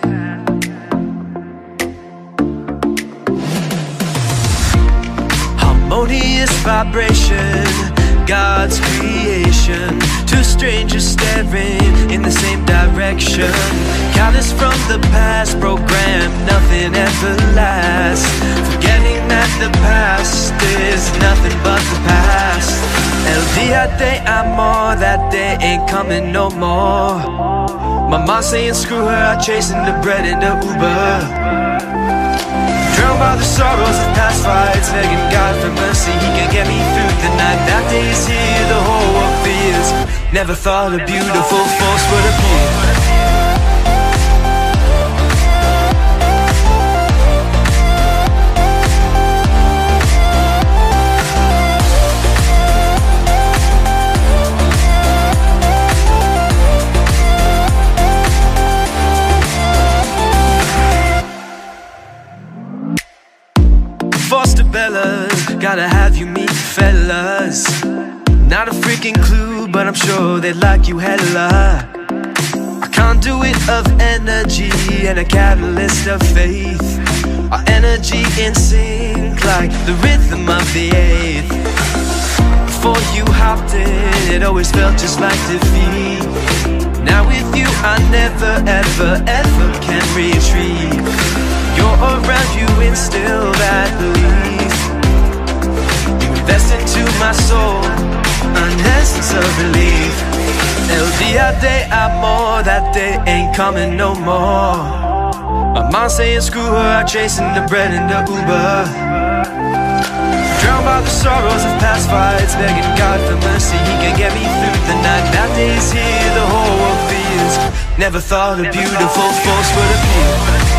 Harmonious vibration, God's creation. Two strangers staring in the same direction. Callous from the past, programmed, nothing ever lasts. Forgetting that the past is nothing but the past. El dia de amor, that day ain't coming no more. My mom saying screw her, I'm chasing the bread in the Uber. Drowned by the sorrows of past fights, begging God for mercy, He can get me through the night. That day is here, the whole world fears. Never thought a beautiful force would appear. Foster Bellas, gotta have you meet the fellas. Not a freaking clue, but I'm sure they'd like you hella. A conduit of energy and a catalyst of faith. Our energy in sync like the rhythm of the eighth. Before you hopped in, it always felt just like defeat. Now with you I never ever ever can retreat. You're around, you instill that belief. You invest into my soul, an essence of relief. El dia de amor, that day ain't coming no more. My mom saying screw her, I'm chasing the bread in the Uber. Drowned by the sorrows of past fights, begging God for mercy, He can get me through the night. That day's here, the whole world fears. Never thought a beautiful force would appear.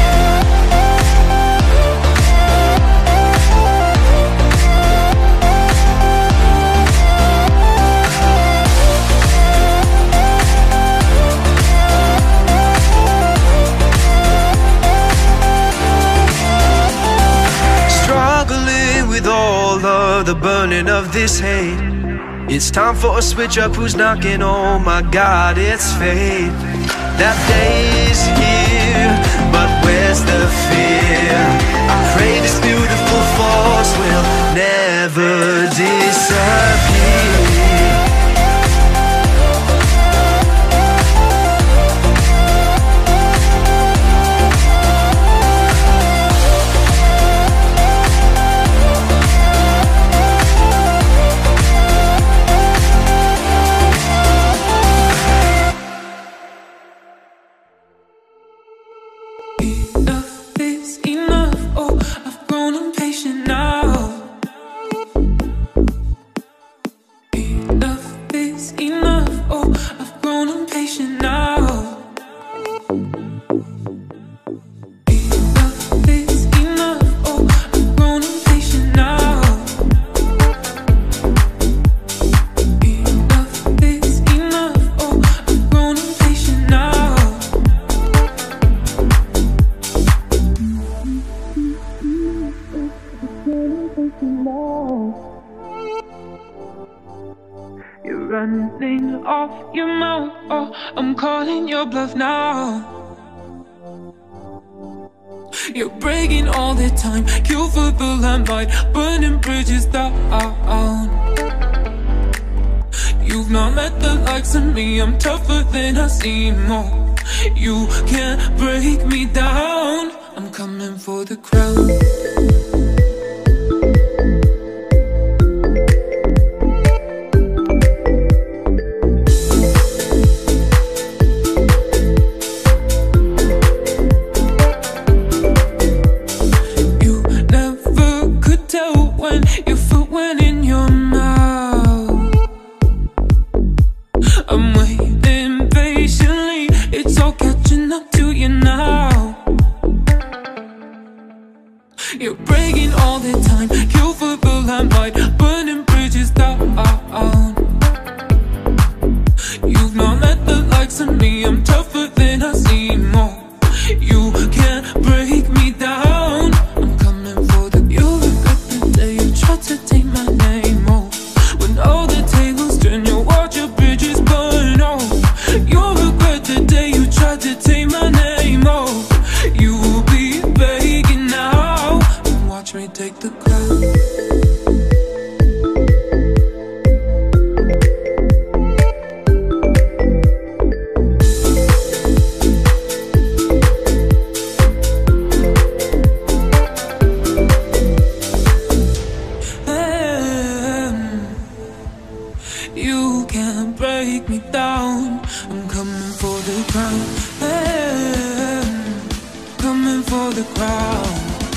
With all of the burning of this hate, it's time for a switch up. Who's knocking? Oh my God, it's fate. That day's here, but where's the fear? I pray this beautiful force will never disappear. You're running off your mouth, oh, I'm calling your bluff now. You're breaking all the time, kill for the limelight, burning bridges down. You've not met the likes of me, I'm tougher than I seem. Oh, you can't break me down, I'm coming for the crown. You're breaking all the time, kill for the limelight, burning bridges down. You've not met the likes of me, I'm tougher than I seem. Oh, you can't break me down. break me down. I'm coming for the crown, yeah. Coming for the crown.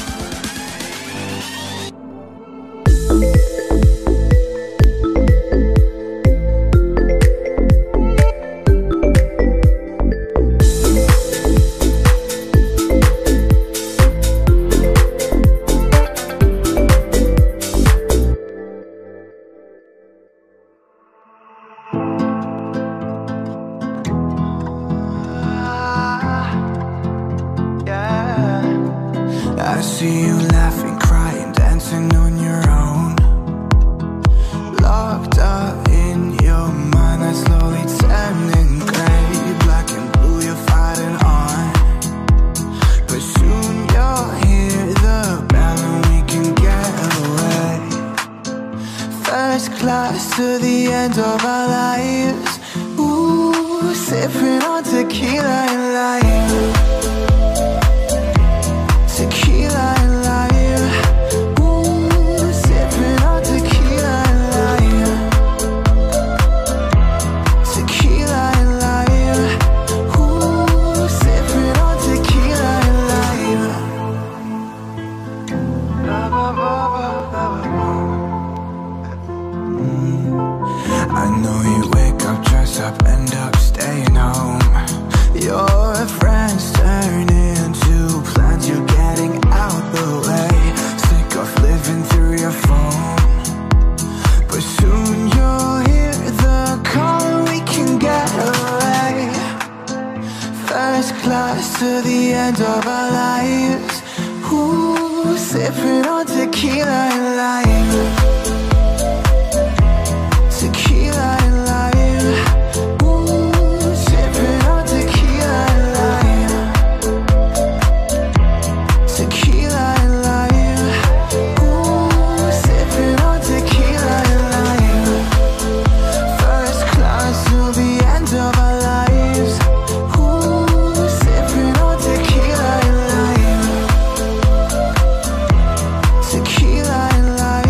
I see you laughing, crying, dancing on your own. Locked up in your mind, that's slowly turning grey. Black and blue, you're fighting on. But soon you'll hear the bell and we can get away. First class to the end of our lives. Ooh, sipping on tequila and lime. Tequila and lime. Ooh, sipping on tequila and lime. Tequila and lime. Ooh, sipping on tequila and lime. Mm. I know you wake up, dress up, end up staying home. Your friends turn into plans, you're getting out the way. Sick of living through your phone. But soon you'll hear the call, we can get away. First class to the end of our lives. Ooh, sipping on tequila and lime. Tequila and lime. Ooh, sipping on tequila and lime. Tequila and lime. Ooh, sipping on tequila and lime. First class till the end of our lives. Ooh, sipping on tequila and lime. Tequila and lime.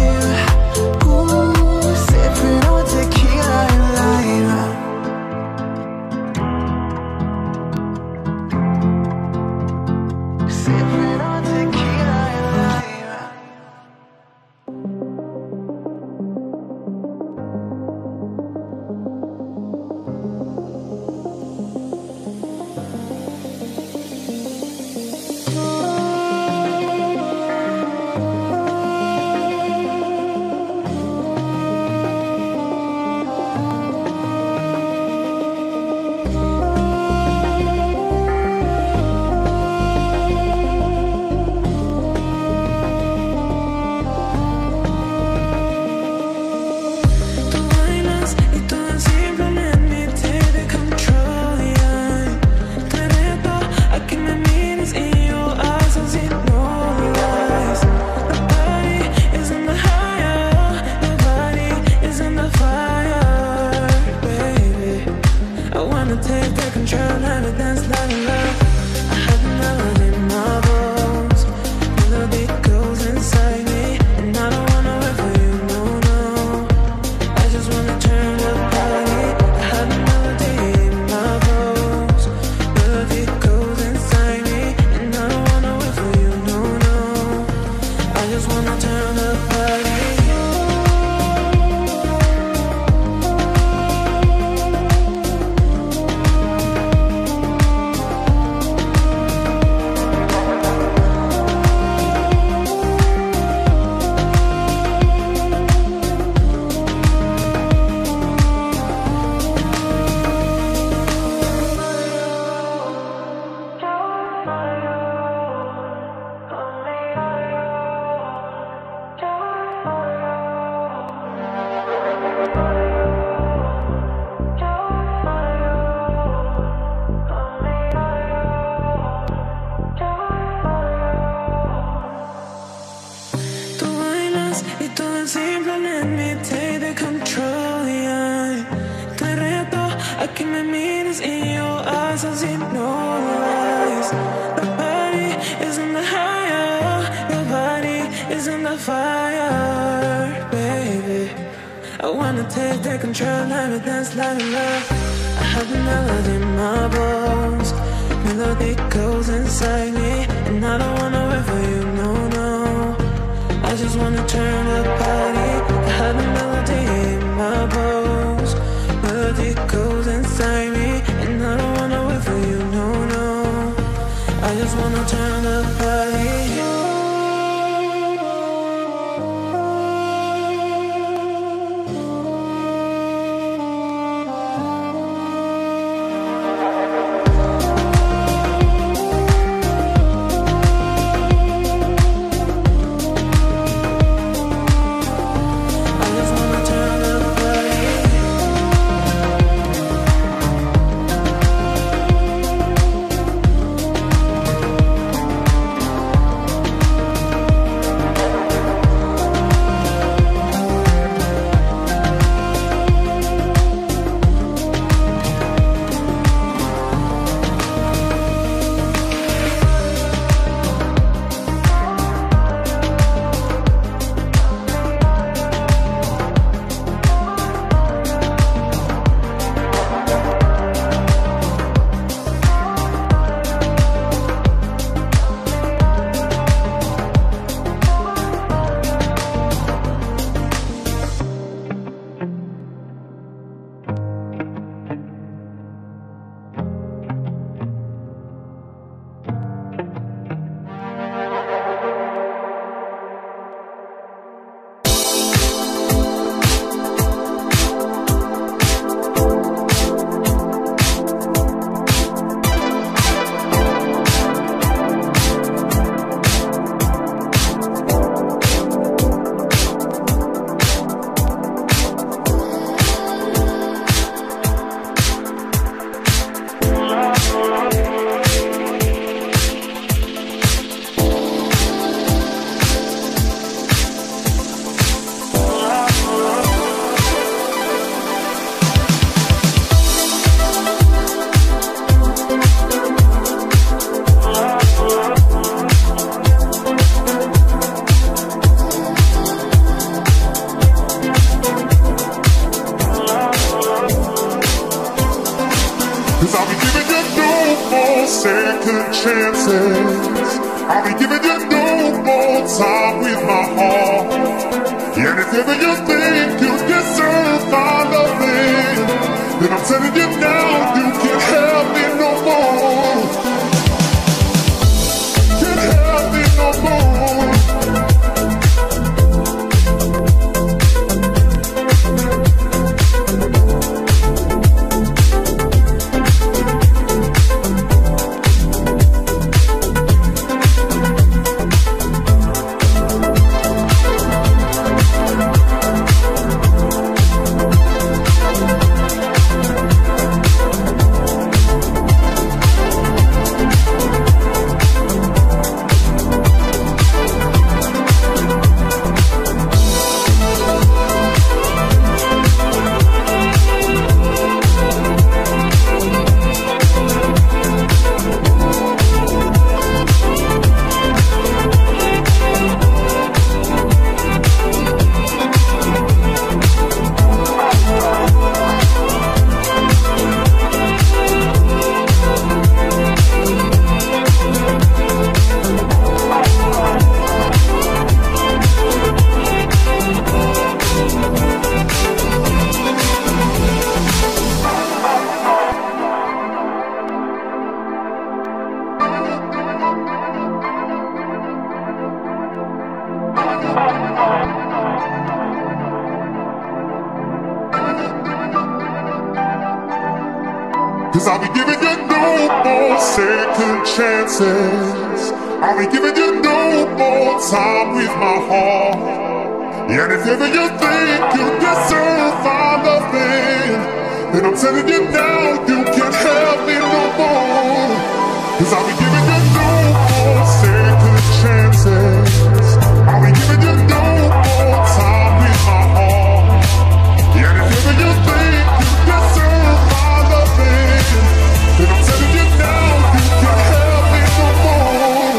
wanna take that control, everything's like love. I have the melody in my bones, melody goes inside me, and I don't wanna wait for you, no, no. I just wanna turn the party. I have the melody in my bones, melody goes inside me, and I don't wanna wait for you, no, no. I just wanna turn the party. Second chances, I'll be giving you no more time with my heart. And if ever you think you deserve my loving, then I'm telling you now, you can't have me no more. Can't have me no more. Cause I'll be giving you no more second chances. I'll be giving you no more time with my heart. And if ever you think you deserve my loving, then I'm telling you now, you can't have me no more. Cause I'll be giving you no more second chances. I'll be giving you no more time with my heart. And if ever you think you deserve my loving, then I'm telling you now, you can't have me no more.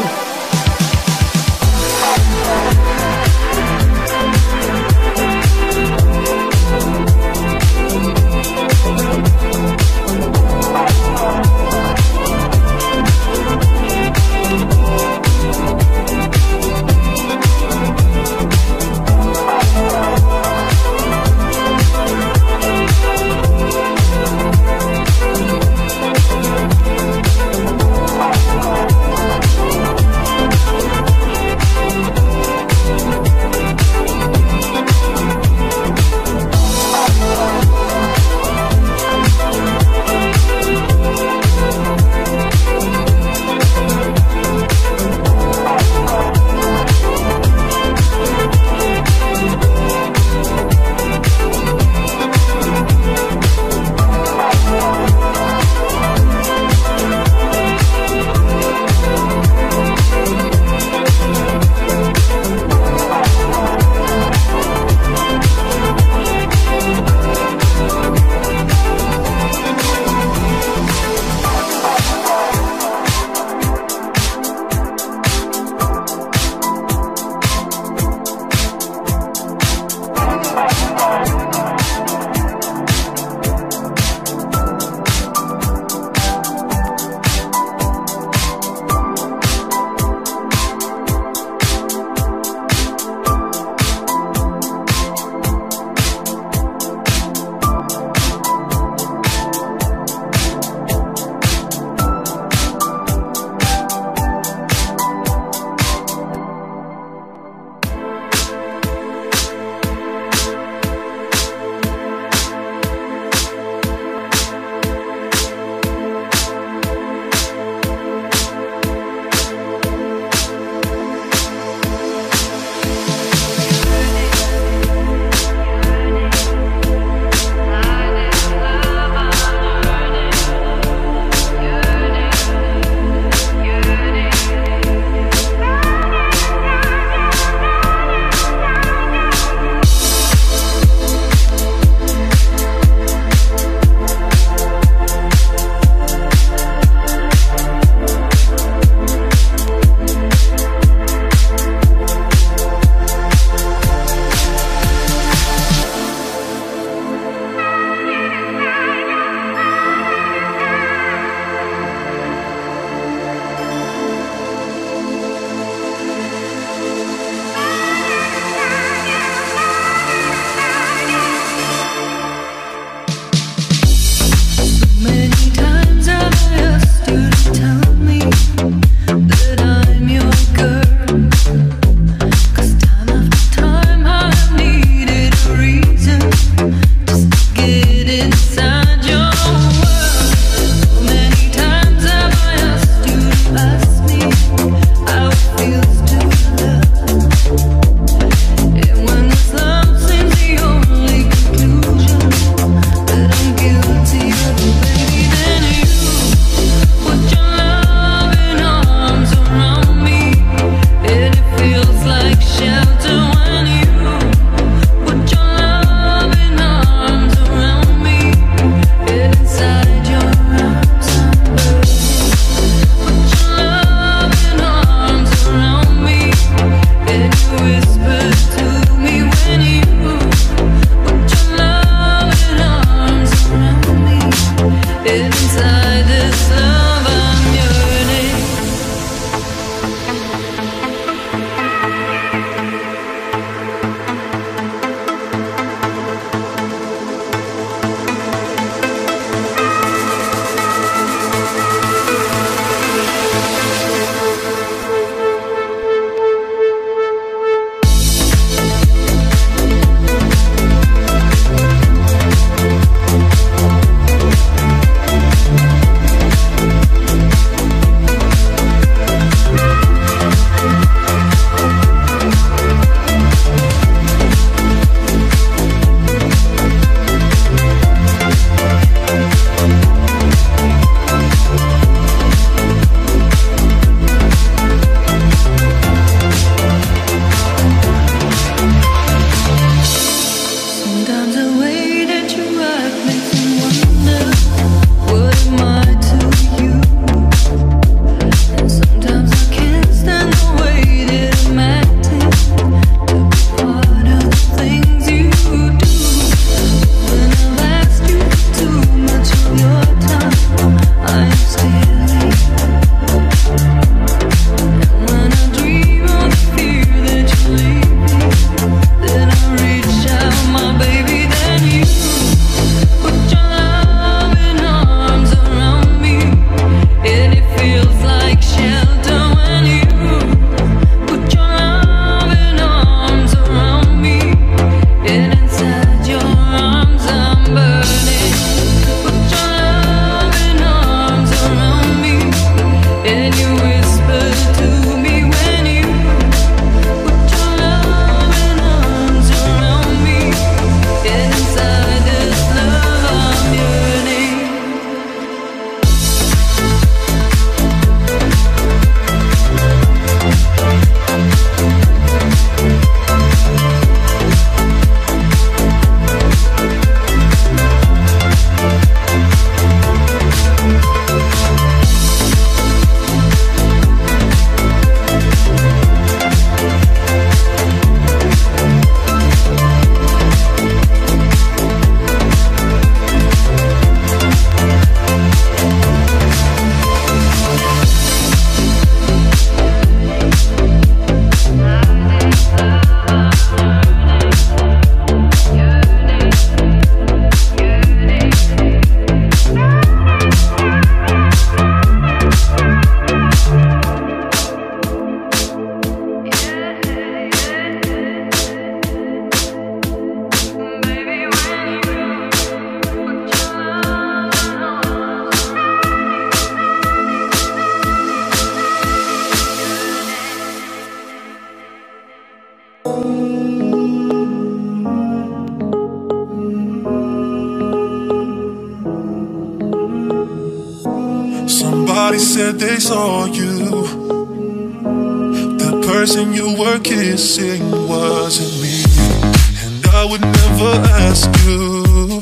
Everybody said they saw you. The person you were kissing wasn't me, and I would never ask you.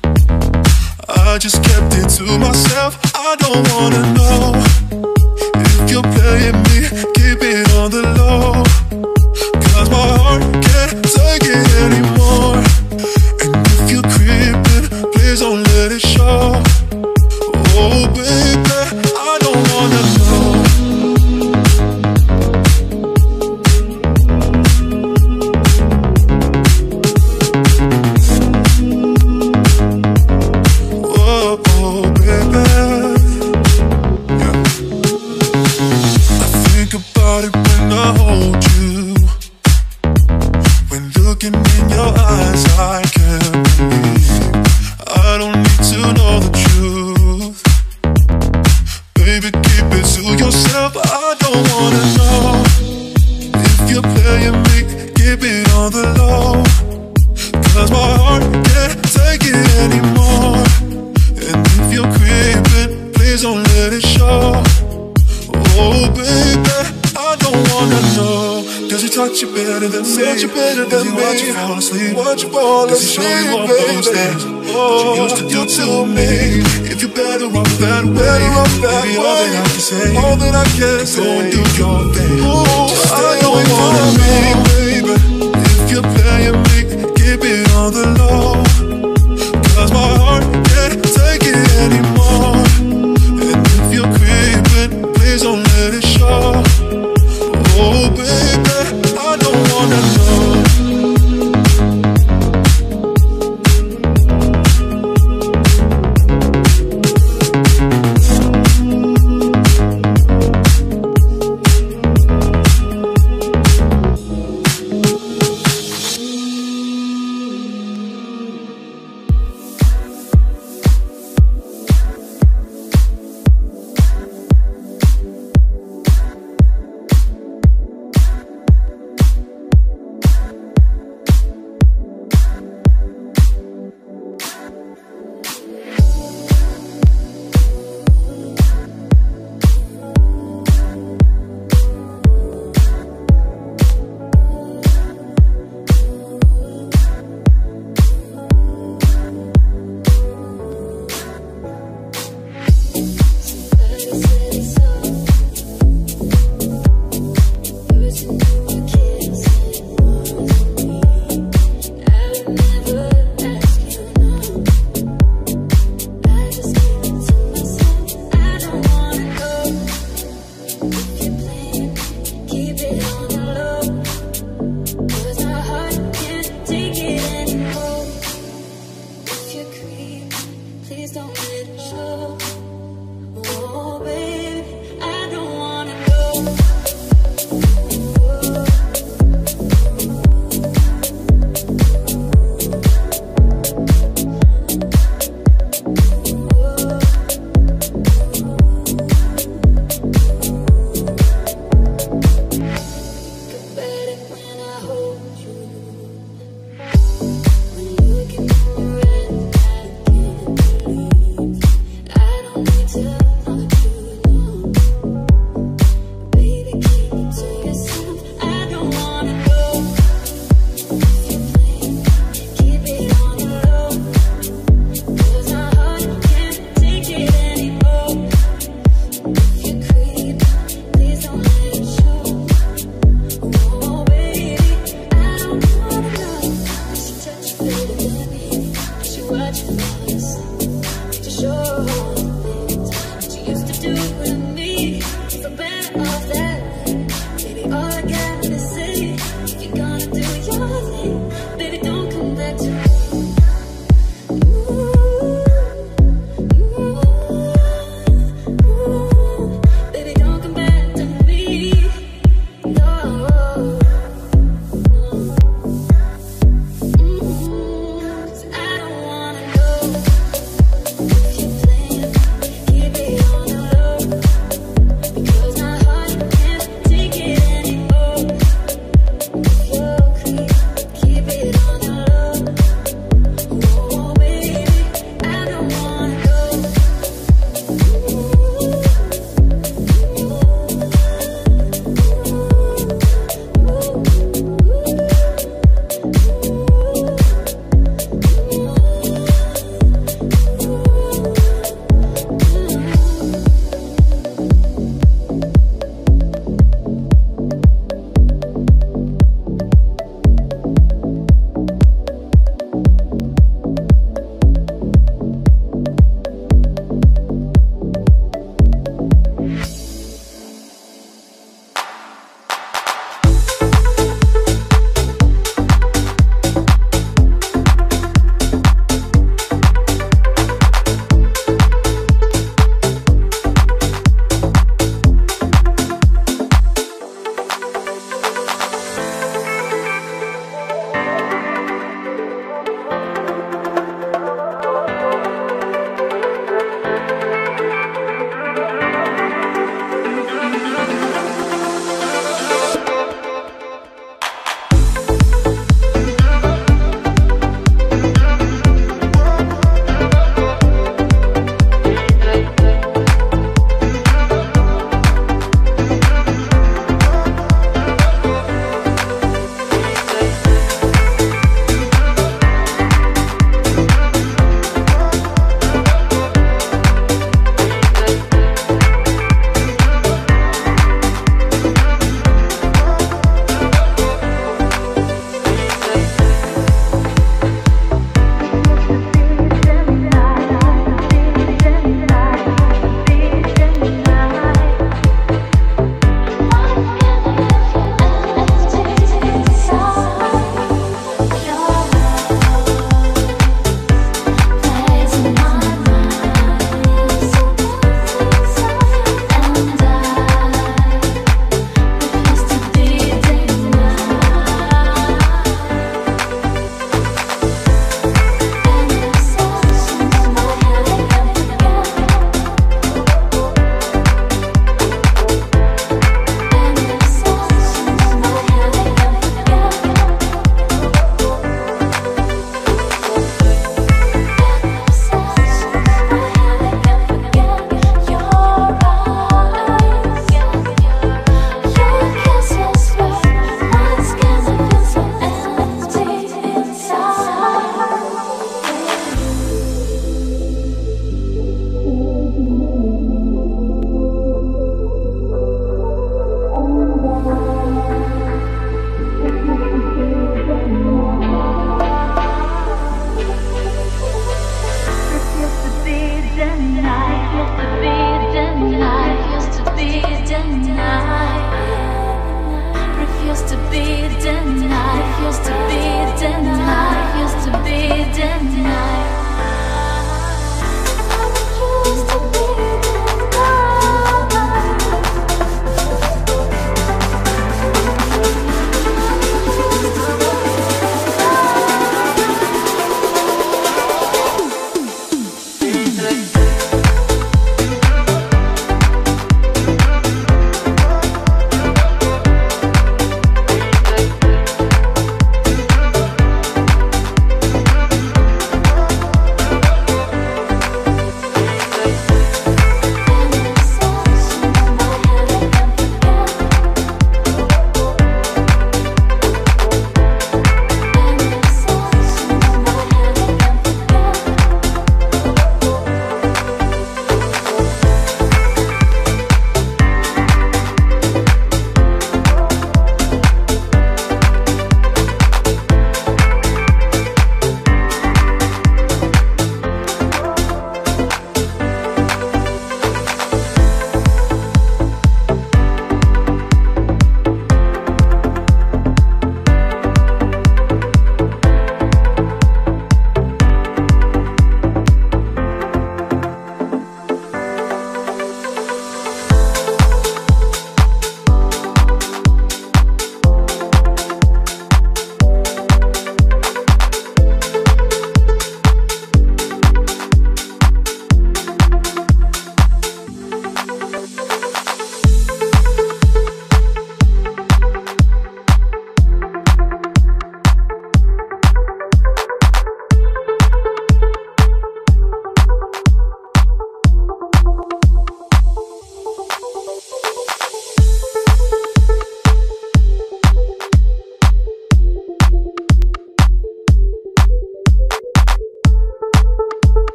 I just kept it to myself. I don't wanna know if you're playing me. Keep it on the low, 'cause my heart can't take it anymore. And if you're creeping, please don't let it show. Oh baby, I don't wanna know. Oh, oh baby, yeah. I think about it when I hold you. When looking in your eyes, I can't believe I don't need to know the truth. Baby, keep it to yourself. I don't wanna know if you're playing me. Keep it on the low, 'cause my heart can't take it anymore. And if you're creeping, please don't let it show. Oh baby, I don't wanna know. Does he touch you better than me? Touch you better than me? Watch you fall asleep? Watch you fall asleep? Does he show you all those things that you used to do to me? If you're better off that way, baby, all that I can say, all that I can say, go and do your thing. Ooh, I don't wanna be, baby. If you're playing me, keep it on the low, 'cause my heart can't take it anymore. And if you're creeping, please don't let it show. Oh baby, I don't wanna know.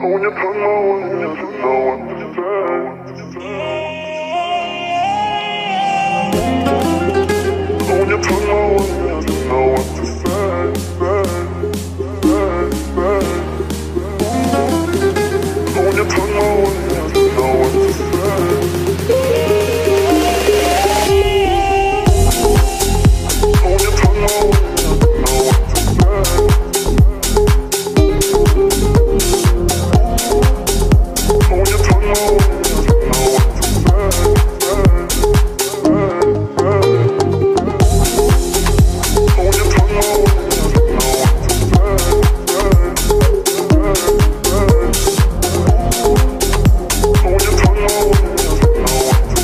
when you turn my way, I don't know what to say. When you turn my way, I don't know what to say. When you turn my way, I don't know what to say. When you turn my way, I don't know what to say. When you turn my way, I don't know what to say. When you turn my way, I don't know what to say. When you turn my way, I don't know what to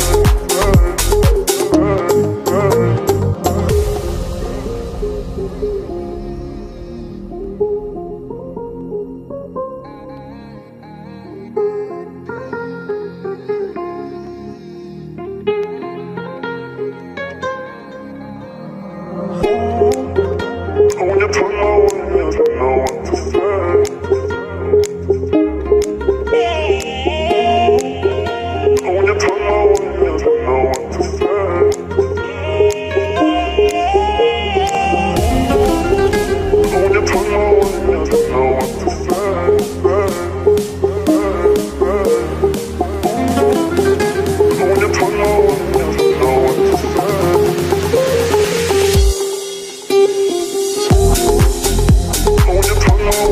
When you turn my way, I don't know what to say. When you turn my way, I don't know what to say. When you turn my way, I don't know what to say. When you turn my way, I don't know what to say. When you turn my way,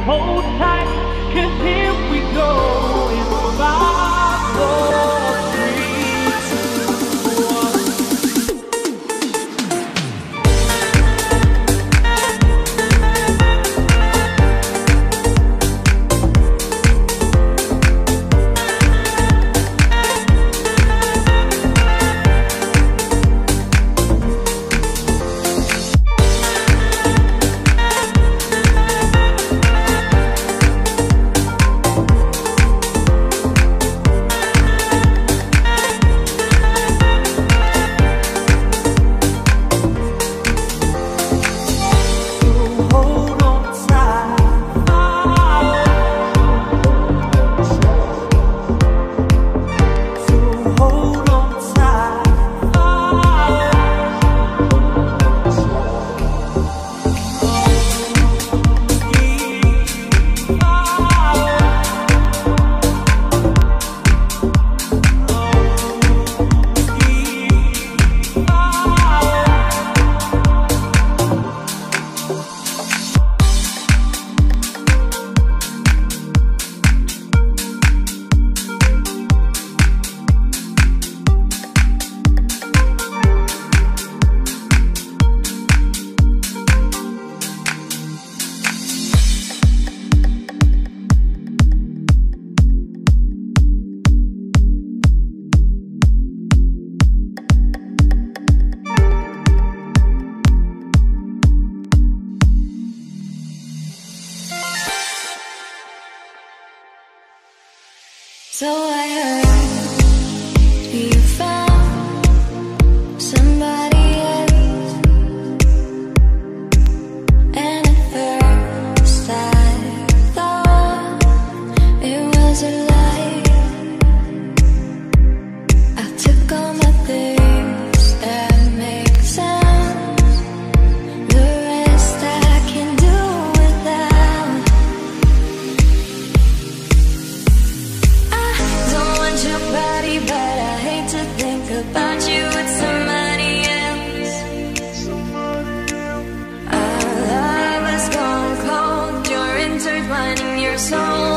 hold tight, 'cause here we go in five, four, three, two, one. So I heard you found somebody else, and at first I thought it was a lie. I took all my things that make sense, the rest I can do without. Your body, but I hate to think about you with somebody else. Our love has gone cold. You're intertwining your soul